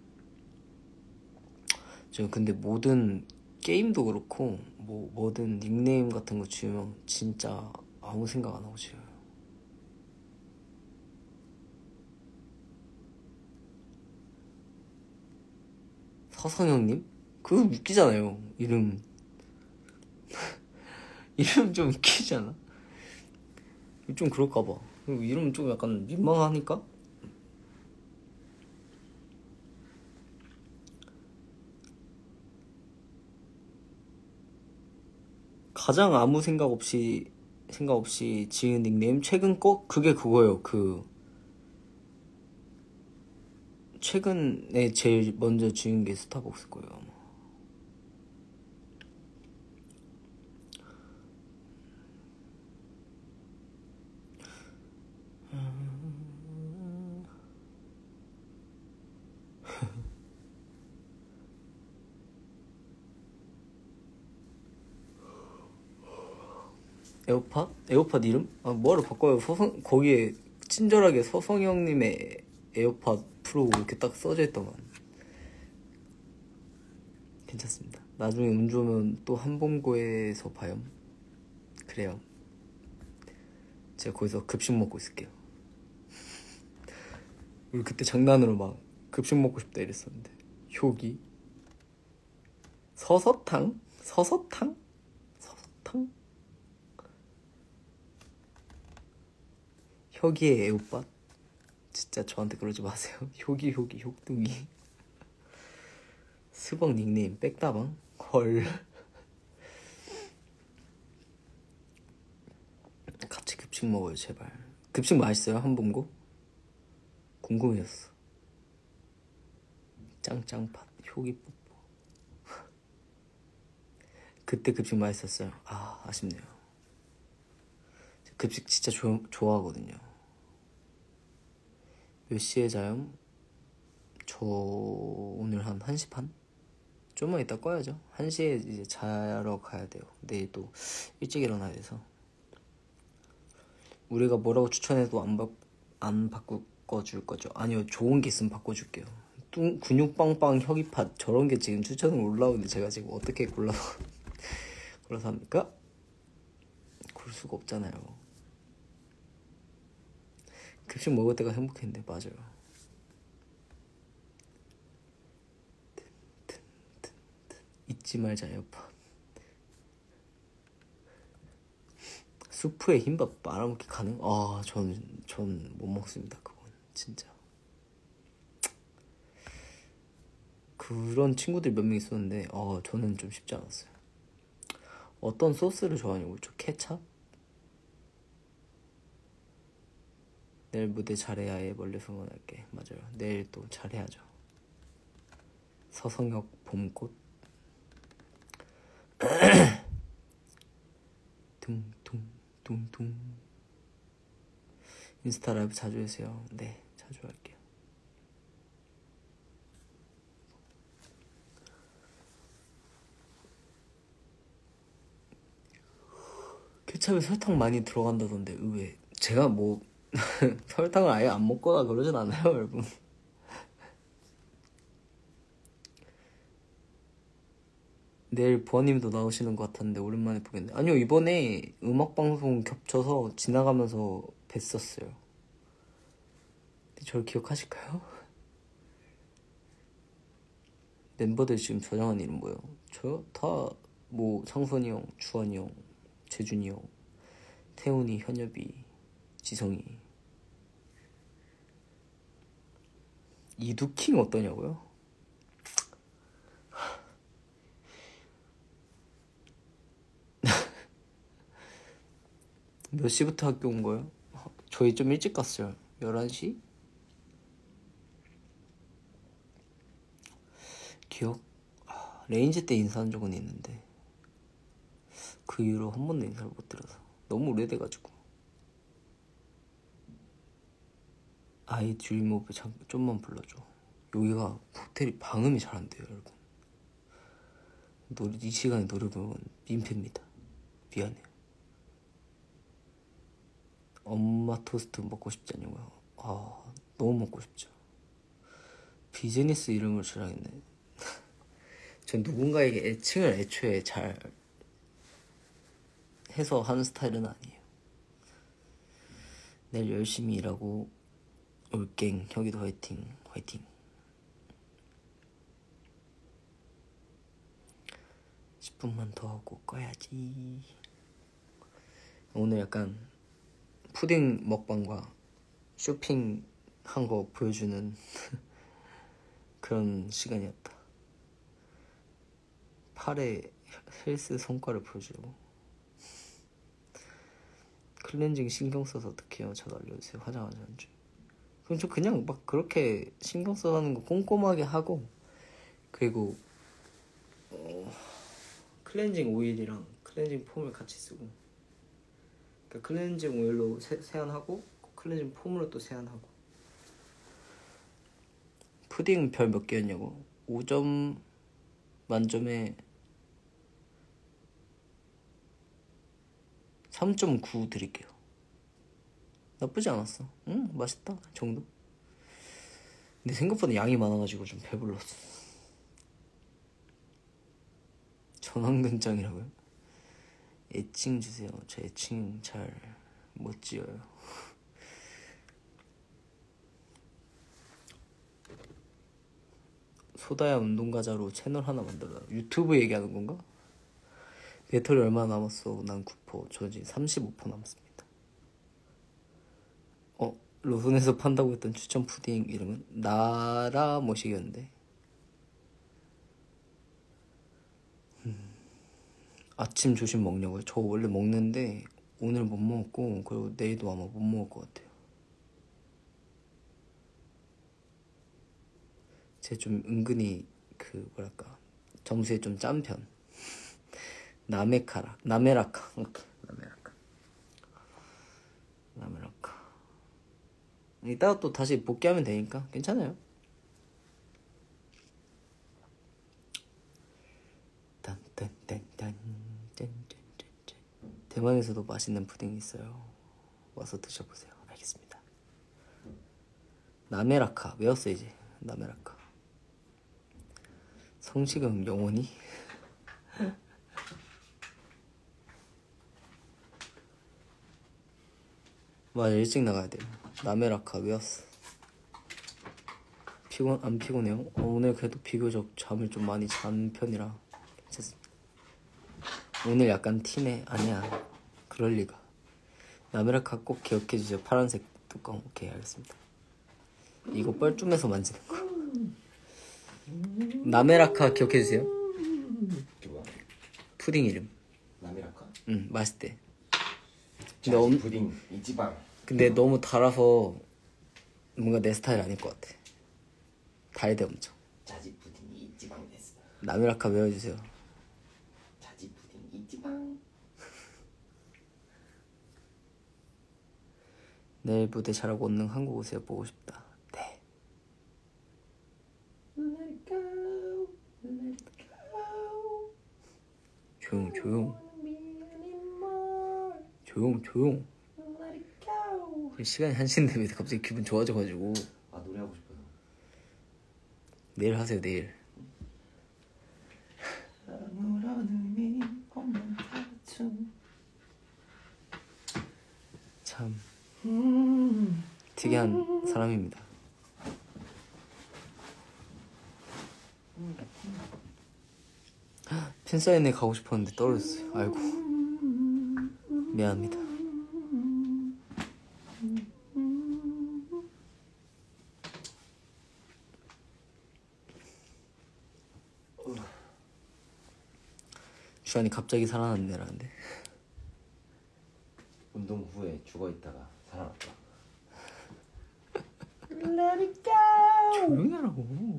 저 근데 모든 게임도 그렇고 뭐 뭐든 닉네임 같은 거 지으면 진짜 아무 생각 안 하고 지어요. 서성형님? 그거 웃기잖아요. 이름 이름 좀 웃기잖아. 좀 그럴까봐. 이름 좀 약간 민망하니까. 가장 아무 생각 없이 생각 없이 지은 닉네임 최근 거 그게 그거예요. 그 최근에 제일 먼저 지은 게 스타벅스 거예요. 아마. 에어팟? 에어팟 이름? 아 뭐하러 바꿔요. 서성 거기에 친절하게 서성형님의 에어팟 프로 이렇게 딱 써져 있더만. 괜찮습니다. 나중에 운 좋으면 또 한봉고에서 봐요. 그래요. 제가 거기서 급식 먹고 있을게요. 우리 그때 장난으로 막 급식 먹고 싶다 이랬었는데. 효기? 서서탕? 서서탕? 서서탕? 효기의 애오빠? 진짜 저한테 그러지 마세요. 효기 효기 효둥이. 스벅 닉네임 백다방? 헐. 같이 급식 먹어요 제발. 급식 맛있어요 한봉고? 궁금해졌어. 짱짱팟 효기 뽀뽀. 그때 급식 맛있었어요. 아 아쉽네요. 급식 진짜 조, 좋아하거든요. 몇 시에 자요? 저 오늘 한 한 시 반? 좀만 이따 꺼야죠. 한 시에 이제 자러 가야 돼요. 내일 또 일찍 일어나야 돼서. 우리가 뭐라고 추천해도 안, 바, 안 바꿔줄 거죠? 아니요, 좋은 게 있으면 바꿔줄게요. 뚱, 근육빵빵 혁이팟 저런 게 지금 추천으로 올라오는데 제가 지금 어떻게 골라서 골라서 합니까? 그럴 수가 없잖아요. 급식 먹을 때가 행복했는데. 맞아요. 잊지 말자 에어팟. 수프에 흰밥 말아먹기 가능? 아, 전, 전 못 먹습니다. 그건 진짜. 그런 친구들 몇 명 있었는데 어, 저는 좀 쉽지 않았어요. 어떤 소스를 좋아하냐고. 저 케찹? 내일 무대 잘해야 해. 멀리서 응원할게. 맞아요. 내일 또 잘해야죠. 서성혁 봄꽃. 둥둥둥둥. 인스타 라이브 자주 해주세요. 네, 자주 할게요. 케찹에 설탕 많이 들어간다던데 의외. 제가 뭐 설탕을 아예 안 먹거나 그러진 않아요, 여러분. 내일 보아님도 나오시는 것 같았는데 오랜만에 보겠네. 아니요, 이번에 음악방송 겹쳐서 지나가면서 뵀었어요. 저를 기억하실까요? 멤버들 지금 저장한 이름 뭐예요? 저요? 다 뭐 상선이 형, 주환이 형, 재준이 형, 태훈이, 현엽이, 지성이. 이두킹 어떠냐고요? 몇 시부터 학교 온 거예요? 저희 좀 일찍 갔어요. 열한 시? 기억? 아, 레인지 때 인사한 적은 있는데 그 이후로 한 번도 인사를 못 드려서 너무 오래돼가지고. I dream of 잠, 좀만 불러줘. 여기가 호텔이 방음이 잘 안 돼요, 여러분. 노래, 이 시간에 노래 부르면 민폐입니다. 미안해요. 엄마 토스트 먹고 싶지 않냐고요? 아, 너무 먹고 싶죠. 비즈니스 이름을 주라겠네. 전 누군가에게 애칭을 애초에 잘 해서 하는 스타일은 아니에요. 내일 열심히 일하고 올갱. 혁이도 화이팅. 화이팅. 십 분만 더 하고 꺼야지. 오늘 약간 푸딩 먹방과 쇼핑 한 거 보여주는 그런 시간이었다. 팔에 헬스 성과를 보여주려고. 클렌징 신경 써서 어떻게 해요? 저도 알려주세요. 화장하자는 줄. 그럼 저 그냥 막 그렇게 신경 써서 하는 거 꼼꼼하게 하고, 그리고 어, 클렌징 오일이랑 클렌징 폼을 같이 쓰고. 그러니까 클렌징 오일로 세, 세안하고 클렌징 폼으로 또 세안하고. 푸딩 별 몇 개였냐고? 오 점 만점에 삼 점 구 드릴게요. 나쁘지 않았어. 응, 맛있다 정도. 근데 생각보다 양이 많아가지고 좀 배불렀어. 전완근장이라고요? 애칭 주세요. 저 애칭 잘 못 지어요. 소다야 운동가자로 채널 하나 만들어라. 유튜브 얘기하는 건가? 배터리 얼마 남았어? 난 구 퍼센트. 저 지금 삼십오 퍼센트 남았습니다. 어? 로손에서 판다고 했던 추천 푸딩 이름은? 나라 뭐시겠는데? 음, 아침 조심 먹냐고요? 저 원래 먹는데 오늘 못 먹었고, 그리고 내일도 아마 못 먹을 것 같아요. 제가 좀 은근히 그 뭐랄까 점수에 좀 짠 편. 나메카라 나메라카 오케이. 나메라카 나메라카. 이따가 또 다시 복귀하면 되니까 괜찮아요. 딴딴딴딴 짠짠짠짠. 대만에서도 맛있는 푸딩이 있어요. 와서 드셔보세요. 알겠습니다. 나메라카 외웠어 이제. 나메라카. 성시경 영원히? 맞아, 일찍 나가야 돼요. 나메라카 외웠어. 피곤 안 피곤해요? 어, 오늘 그래도 비교적 잠을 좀 많이 잔 편이라 괜찮습니다. 오늘 약간 티네. 아니야, 그럴 리가. 나메라카 꼭 기억해 주세요. 파란색 뚜껑. 오케이, 알겠습니다. 이거 뻘쭘해서 만지는 거. 나메라카 기억해 주세요. 뭐야? 푸딩 이름. 나미라카? 응, 맛있대. 근데 엄- 푸딩 이지방. 근데 너무 달아서 뭔가 내 스타일 아닐 것 같아. 달대 엄청. 자지 푸딩 이지방 됐어. 나메라카 외워주세요. 자지 푸딩 이지방. 내일 무대 잘하고 얻는 한국 오세요. 보고 싶다. 네. Let it go, let it go. 조용 조용. Wanna be anymore. 조용 조용. Let it go. 시간이 한 시인데 왜 갑자기 기분 좋아져가지고. 아 노래하고 싶어서. 내일 하세요 내일. 아무런 의미 없는 다툼. 참 음. 특이한 사람입니다. 팬사인회 가고 싶었는데 떨어졌어요. 아이고 미안합니다. 주한이 갑자기 살아났네라는데. 운동 후에 죽어 있다가 살아났다. Let it go. 조용히 하라고.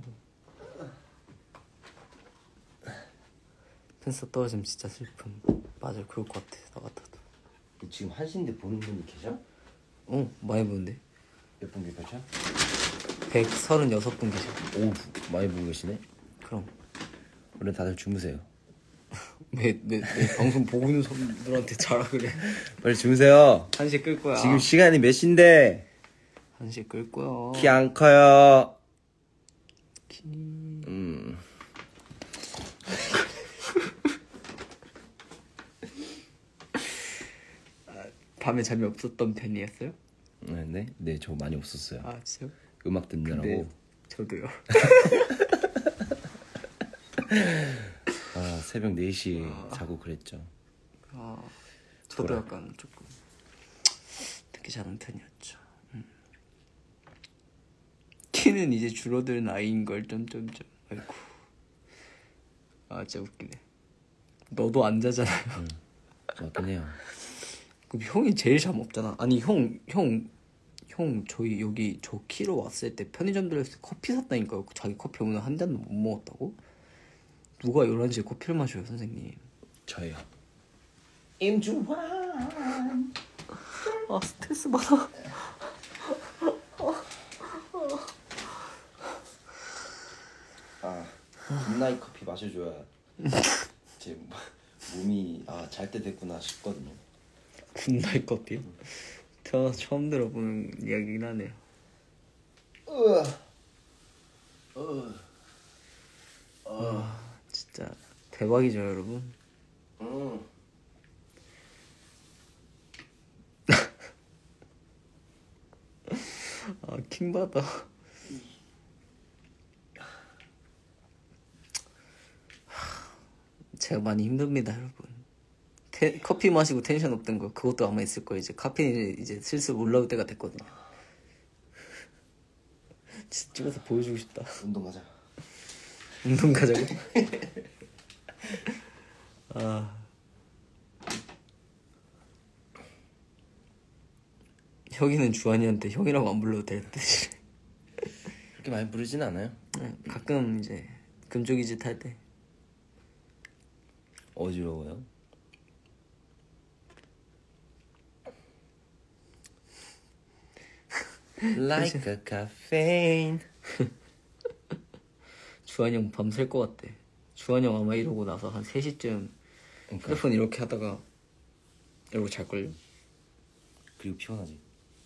펜스 떨어지면 진짜 슬픔. 맞아 그럴 것 같아 나 같아도. 지금 한시인데 보는 분이 계셔? 어 많이 보는데. 몇 분 계셔? 백삼십육 분 계셔. 오 많이 보고 계시네. 그럼 원래 다들 주무세요. 왜 내 방송 보고 있는 사람들한테 자라 그래. 빨리 주무세요. 한시 끌 거야. 지금 시간이 몇 시인데? 한시 끌 거야. 키 안 커요. 키... 음. 밤에 잠이 없었던 편이었어요? 네, 네, 네, 저 많이 없었어요. 아 진짜요? 음악 듣느라고. 저도요. 아 새벽 네 시 아... 자고 그랬죠. 아 저도 뭐라? 약간 조금 늦게 자는 편이었죠. 음. 키는 이제 줄어들 나이인 걸 점점점. 아이고. 아 진짜 웃기네. 너도 안 자잖아요. 응. 맞긴 해요. 그럼 형이 제일 잠 없잖아. 아니 형 형 형 저희 여기 저 키로 왔을 때 편의점 들렸을 때 커피 샀다니까요. 자기 커피 오늘 한 잔도 못 먹었다고? 누가 열한 시에 커피를 마셔요 선생님? 저요. 임주환. 아 스트레스 받아. 아 굿나잇 커피 마셔줘야 제 몸이 아 잘 때 됐구나 싶거든요. 굿나잇 커피? 응. 태어나서 처음 들어보는 이야기긴 하네요. 으, 으, 아 진짜 대박이죠 여러분. 음. 아 킹받아. 제가 많이 힘듭니다 여러분. 테, 커피 마시고 텐션 없던 거 그것도 아마 있을 거예요. 이제 카페인이 이제 슬슬 올라올 때가 됐거든요. 진짜 찍어서 보여주고 싶다. 운동 가자. 운동 가자고? 아 혁이는 주한이한테 형이라고 안 불러도 될 듯이. 그렇게 많이 부르진 않아요? 네, 가끔 이제 금쪽이 짓 할 때. 어지러워요? Like a caffeine. 주한이 형 밤샐 것 같대. 주한이 형 아마 이러고 나서 한 세 시쯤 그러니까. 휴대폰 이렇게 하다가 이러고 잘걸요? 그리고 피곤하지.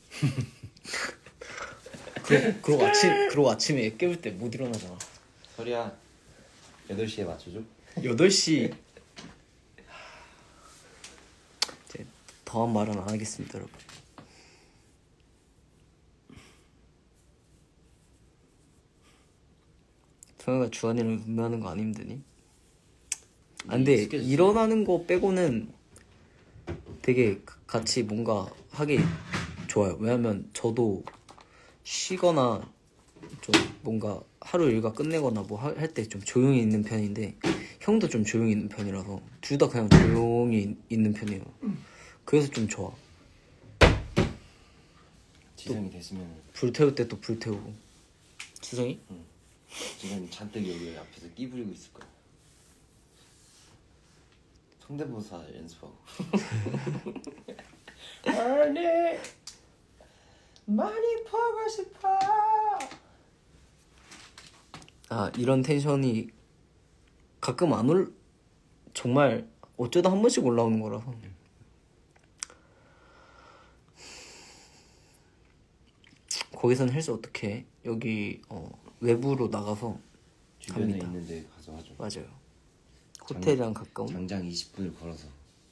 그러고, 그러고 아침 그러고 아침에 깨울 때 못 일어나잖아. 설이야 여덟 시에 맞춰줘. 여덟 시 이제 더한 말은 안 하겠습니다 여러분. 정현아 주한이랑 운동하는 거 안 힘드니? 아 근데 일어나는 거 빼고는 되게 같이 뭔가 하기 좋아요. 왜냐면 저도 쉬거나 좀 뭔가 하루 일과 끝내거나 뭐 할 때 좀 조용히 있는 편인데 형도 좀 조용히 있는 편이라서 둘 다 그냥 조용히 있는 편이에요. 그래서 좀 좋아. 지성이 됐으면 불 태울 때 또 불 태우고. 지성이? 응. 지금 잔뜩 여기 앞에서 끼 부리고 있을 거야. 성대모사 연습하고. 아니 많이 보고 싶어. 아 이런 텐션이 가끔 안 올 정말 어쩌다 한 번씩 올라오는 거라서 거기선 헬스 어떻게 해? 여기 어, 외부로 나가서 주변에 합니다. 있는데 가서 하죠. 맞아요. 호텔이랑 가까운 장장 이십 분을 걸어서.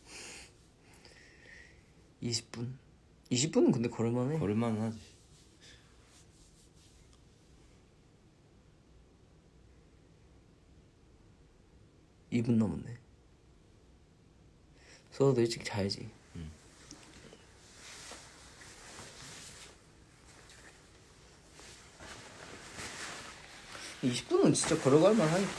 이십 분? 이십 분은 근데 걸을만해. 걸을만 하지. 이 분 남았네. 서도 일찍 자야지. 응. 이십 분은 진짜 걸어갈만 하니까.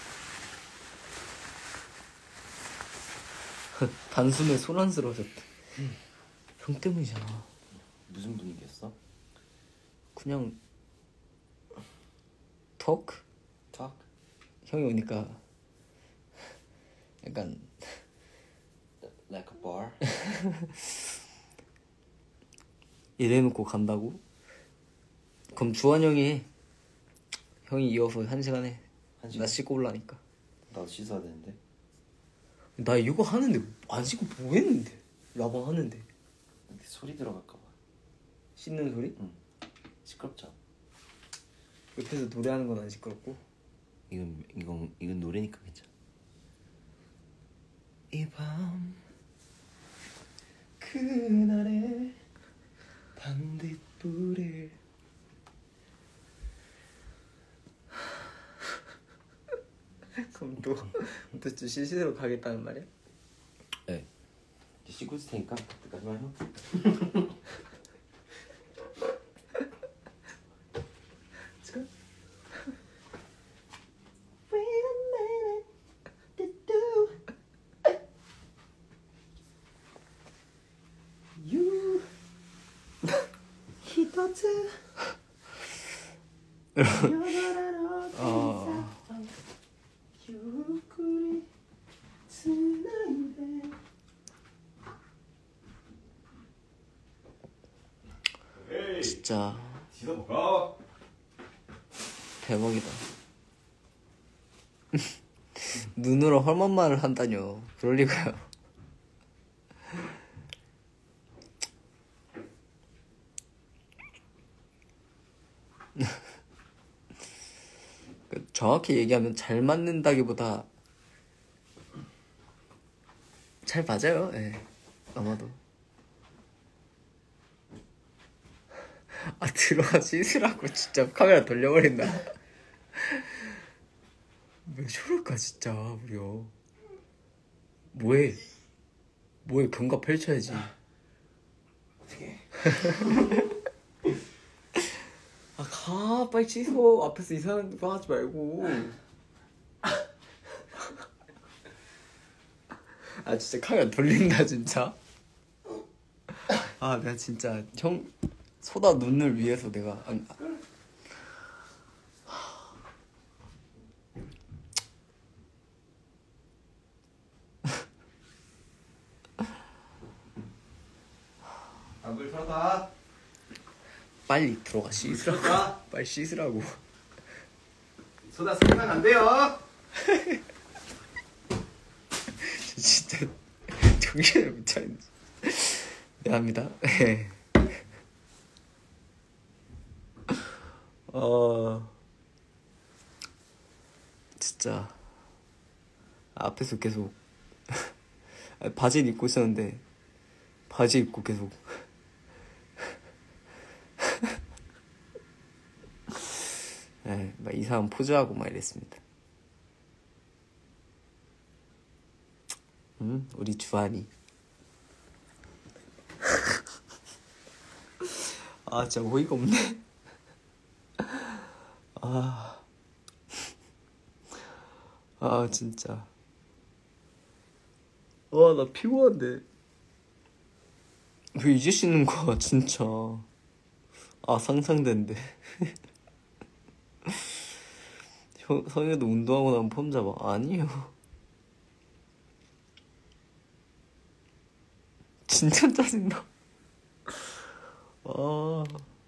단숨에 소란스러워졌다. 응. 형 때문이잖아. 무슨 분위기였어? 그냥 토크? 턱? 형이 오니까 약간 Like a bar? 이래놓고 간다고? 그럼 주한 형이 해. 형이 이어서 한 시간 해. 한 시간? 나 씻고 올라니까. 나도 씻어야 되는데. 나 이거 하는데 안 씻고 뭐 했는데? 라방 하는데 이렇게 소리 들어갈까봐. 씻는 소리? 응. 시끄럽죠. 옆에서 노래하는 건 안 시끄럽고. 이건 이건 이건 노래니까 괜찮아. 이 밤 그날의 반딧불을 그럼 또 또 또 씻으러 가겠다는 말이야? 네. 이제 씻고 있을 테니까 그때까지만 형. 어. 진짜 대박이다. 눈으로 헐만 말을 한다뇨. 그럴 리가요. 정확히 얘기하면 잘 맞는다기보다 잘 맞아요. 예. 네. 아마도. 아 들어가 씻으라고 진짜 카메라 돌려버린다. 왜 저럴까 진짜 우리요. 뭐해? 뭐해? 견갑 펼쳐야지. 어떻게? 아 가 빨리 씻어. 앞에서 이상한 거 하지 말고. 아 진짜 카메라 돌린다 진짜. 아 내가 진짜 형 소다 눈을 위해서 내가 안, 아, 물 털었다. 빨리 들어가 씻으라고. 털었다. 빨리 씻으라고. 소다 생각 안 돼요. 진짜 정신을 못 차리네. 미안합니다. 어 진짜 앞에서 계속 바지를 입고 있었는데 바지 입고 계속 네, 막 이상한 포즈하고 막 이랬습니다. 응? 우리 주한이. 아 진짜 어이가 없네. 아, 아 진짜. 와 나 피곤한데. 왜 이제 씻는 거야 진짜. 아 상상된대. 형, 성현도 운동하고 나면 폼 잡아. 아니요. 진짜 짜증나. 아.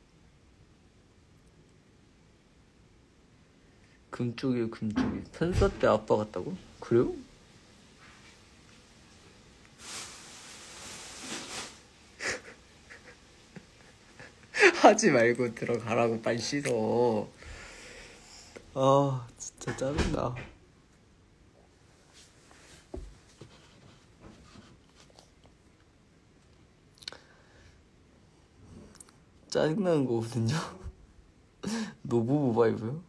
금쪽이 금쪽이 편사 때 아빠 같다고? 그래요? 하지 말고 들어가라고. 빨리 씻어. 아 진짜 짜증나. 짜증나는 거거든요. 노부부 바이브요?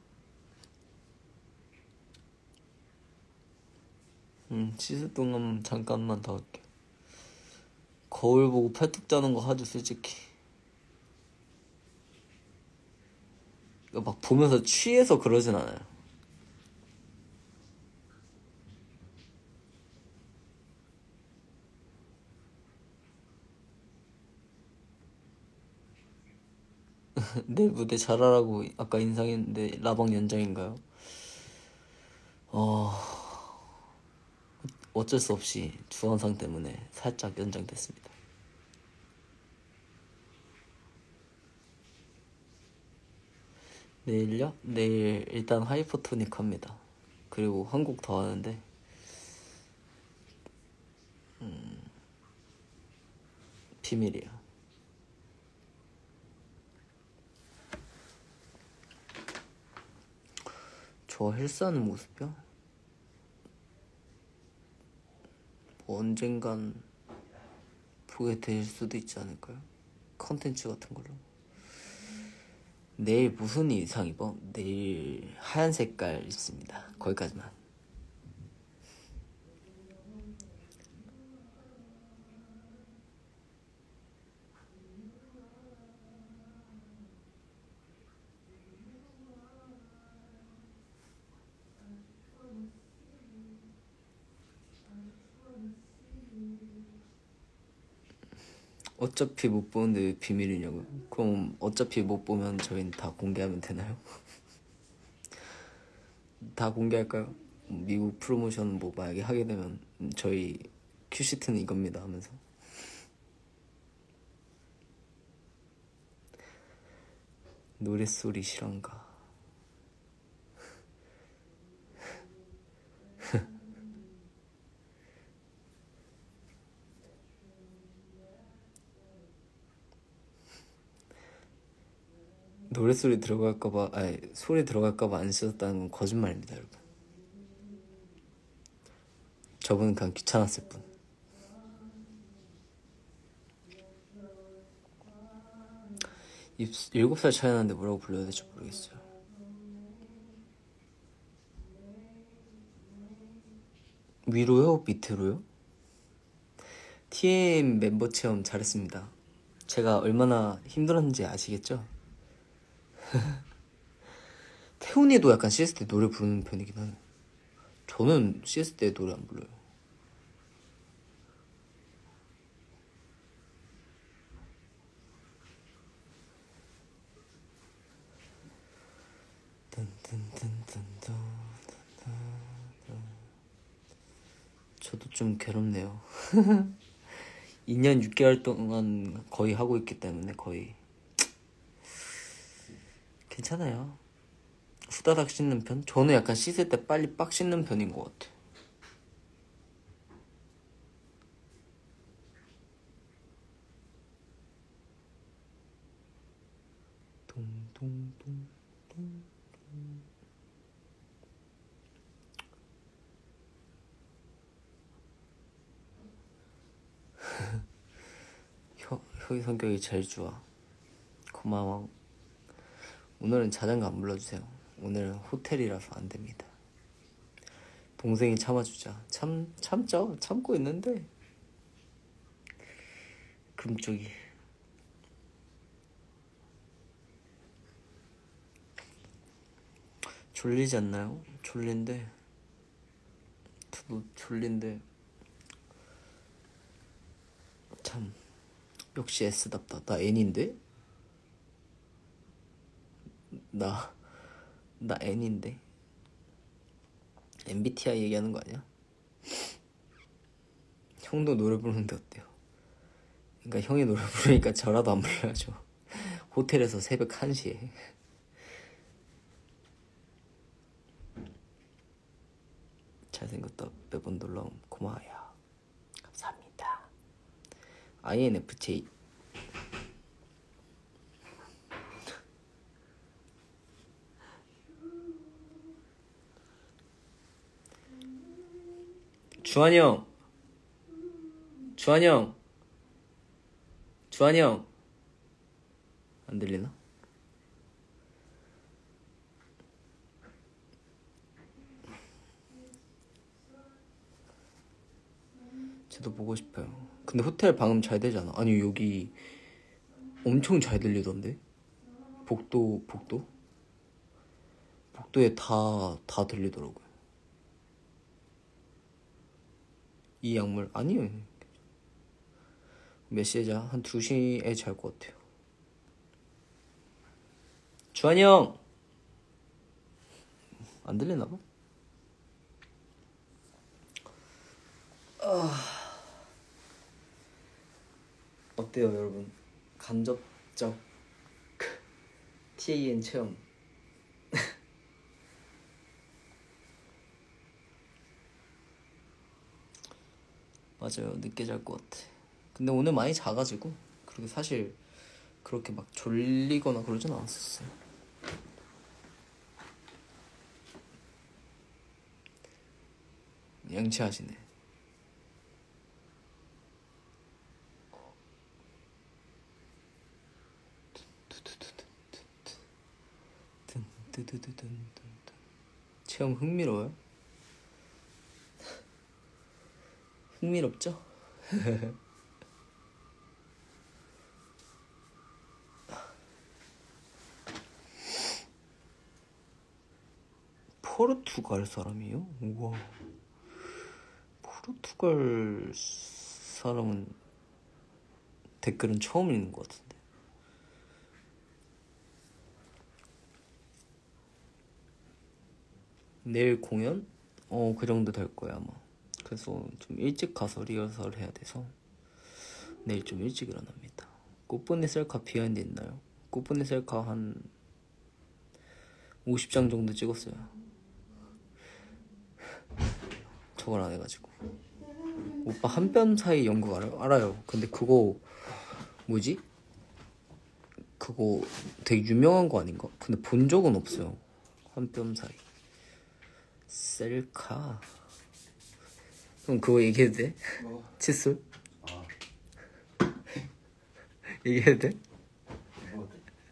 응, 씻을 동안 잠깐만 더 할게. 거울 보고 팔뚝 짜는 거 하죠, 솔직히. 막 보면서 취해서 그러진 않아요. 내 무대 잘하라고 아까 인상했는데 라방 연장인가요? 어... 어쩔 수 없이 주원상 때문에 살짝 연장됐습니다. 내일요? 내일 일단 하이퍼토닉 합니다. 그리고 한 곡 더 하는데 음... 비밀이야. 저 헬스하는 모습이요? 뭐 언젠간 보게 될 수도 있지 않을까요? 컨텐츠 같은 걸로. 내일 무슨 이상 입어? 내일 하얀 색깔 입습니다. 거기까지만. 어차피 못 보는데 왜 비밀이냐고요? 그럼 어차피 못 보면 저희는 다 공개하면 되나요? 다 공개할까요? 미국 프로모션 뭐 만약에 하게 되면 저희 큐시트는 이겁니다 하면서. 노랫소리 실한가? 노랫소리 들어갈까봐, 아니 소리 들어갈까봐 안 씻었다는 건 거짓말입니다, 여러분. 저분은 그냥 귀찮았을 뿐. 일곱 살 차이 나는데 뭐라고 불러야 될지 모르겠어요. 위로요? 밑으로요? 티엠 멤버 체험 잘했습니다. 제가 얼마나 힘들었는지 아시겠죠? 태훈이도 약간 씨에스 때 노래 부르는 편이긴 하네. 저는 씨에스 때 노래 안 불러요. 저도 좀 괴롭네요. 이 년 육 개월 동안 거의 하고 있기 때문에 거의 괜찮아요. 후다닥 씻는 편? 저는 약간 씻을 때 빨리 빡 씻는 편인 것 같아. 동동동동. 혀, 혀의 성격이 제일 좋아. 고마워. 오늘은 자장가 안 불러주세요. 오늘은 호텔이라서 안 됩니다. 동생이 참아주자. 참, 참죠. 참고 있는데 금쪽이. 졸리지 않나요? 졸린데 저도 졸린데 참 역시 S답다. 나 N인데? 나, 나 N인데? 엠비티아이 얘기하는 거 아니야? 형도 노래 부르는데 어때요? 그러니까 형이 노래 부르니까 저라도 안 불러야죠. 호텔에서 새벽 한 시에. 잘생겼다. 매번 놀라움 고마워요. 감사합니다. 아이엔에프제이. 주한이 형, 주한이 형, 주한이 형, 안 들리나? 쟤도 보고 싶어요. 근데 호텔 방음 잘 되잖아. 아니 여기 엄청 잘 들리던데? 복도, 복도? 복도에 다, 다 들리더라고요. 이 약물, 아니에요. 몇 시에 자? 한 두 시에 잘 것 같아요. 주한이 형! 안 들리나봐? 아... 어때요 여러분? 간접적 티에이엔 체험. 맞아요, 늦게 잘 것 같아. 근데 오늘 많이 자가지고 그렇게 사실 그렇게 막 졸리거나 그러진 않았었어요. 양치하시네. 체험 흥미로워요? 흥미롭죠? 포르투갈 사람이요? 우와. 포르투갈 사람은 댓글은 처음 읽는 것 같은데. 내일 공연? 어, 그 정도 될 거야 아마. 그래서 좀 일찍 가서 리허설 해야 돼서 내일 좀 일찍 일어납니다. 꽃보네 셀카 비하인드 있나요? 꽃보네 셀카 한 오십 장 정도 찍었어요. 저걸 안 해가지고. 오빠 한 뼘 사이 연극 알아요? 알아요. 근데 그거 뭐지? 그거 되게 유명한 거 아닌가? 근데 본 적은 없어요. 한 뼘 사이 셀카. 형 그거 얘기해도 돼? 뭐? 칫솔? 아. 얘기해도 돼? 뭐?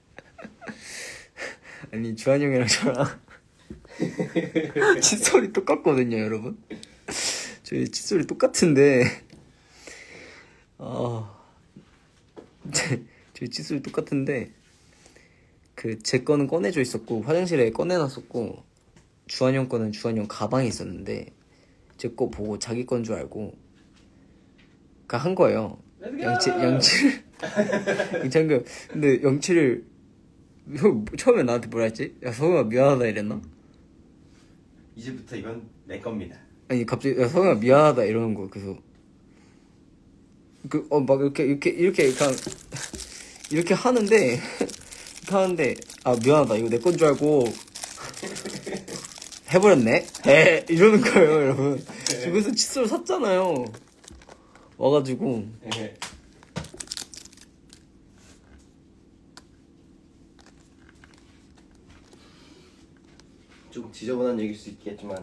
아니 주한 형이랑 저랑 칫솔이 똑같거든요 여러분. 저희 칫솔이 똑같은데 아 저희 칫솔이 똑같은데 그 제 거는 꺼내져 있었고 화장실에 꺼내놨었고 주한 형 거는 주한 형 가방에 있었는데 제 거 보고 자기 건 줄 알고 그 한 거예요. 양치 양치를 이창규 근데 양치를 형 처음에 나한테 뭐라 했지? 야 성우야 미안하다 이랬나? 이제부터 이건 내 겁니다. 아니 갑자기 야 성우야 미안하다 이러는 거. 그래서 그 어 막 이렇게 이렇게 이렇게 그냥 이렇게 하는데 이렇게 하는데 아 미안하다 이거 내 건 줄 알고 해버렸네? 에 이러는 거예요 여러분. 저 그래서 칫솔 샀잖아요. 와가지고 좀 지저분한 얘기일 수 있겠지만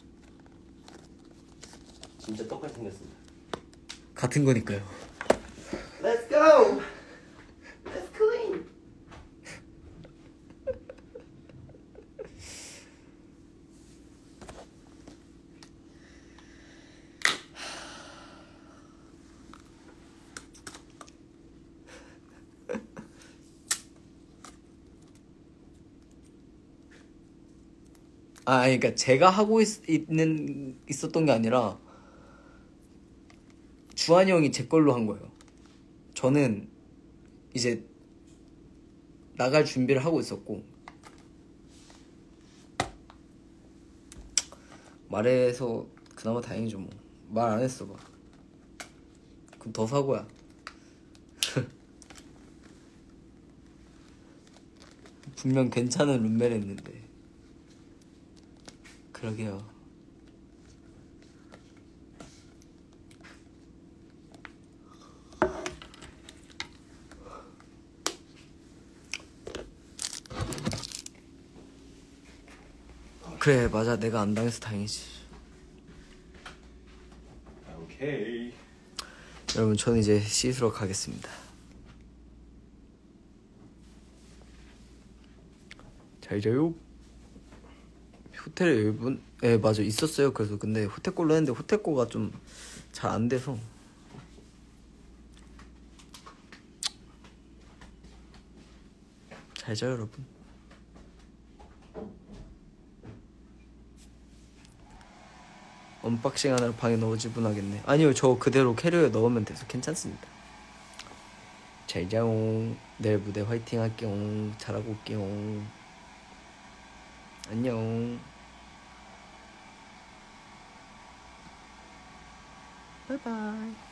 진짜 똑같이 생겼습니다. 같은 거니까요. Let's go! Let's clean! 아, 그러니까 제가 하고 있, 있는 있었던 게 아니라 주한이 형이 제 걸로 한 거예요. 저는 이제 나갈 준비를 하고 있었고 말해서 그나마 다행이죠 뭐. 말 안 했어 봐. 그럼 더 사고야. 분명 괜찮은 룸메랬는데. 그러게요. 그래 맞아 내가 안 당해서 다행이지. 오케이. 여러분 저는 이제 씻으러 가겠습니다. 잘 자요. 호텔에 일본 예 맞아 있었어요. 그래서 근데 호텔꼴로 했는데 호텔꼴가 좀 잘 안 돼서 잘 자요 여러분. 언박싱 하느라 방에 너무 지분하겠네. 아니요 저 그대로 캐리어에 넣으면 돼서 괜찮습니다. 잘 자요. 내일 무대 화이팅 할게요. 잘하고 올게요. 안녕. 바이바이.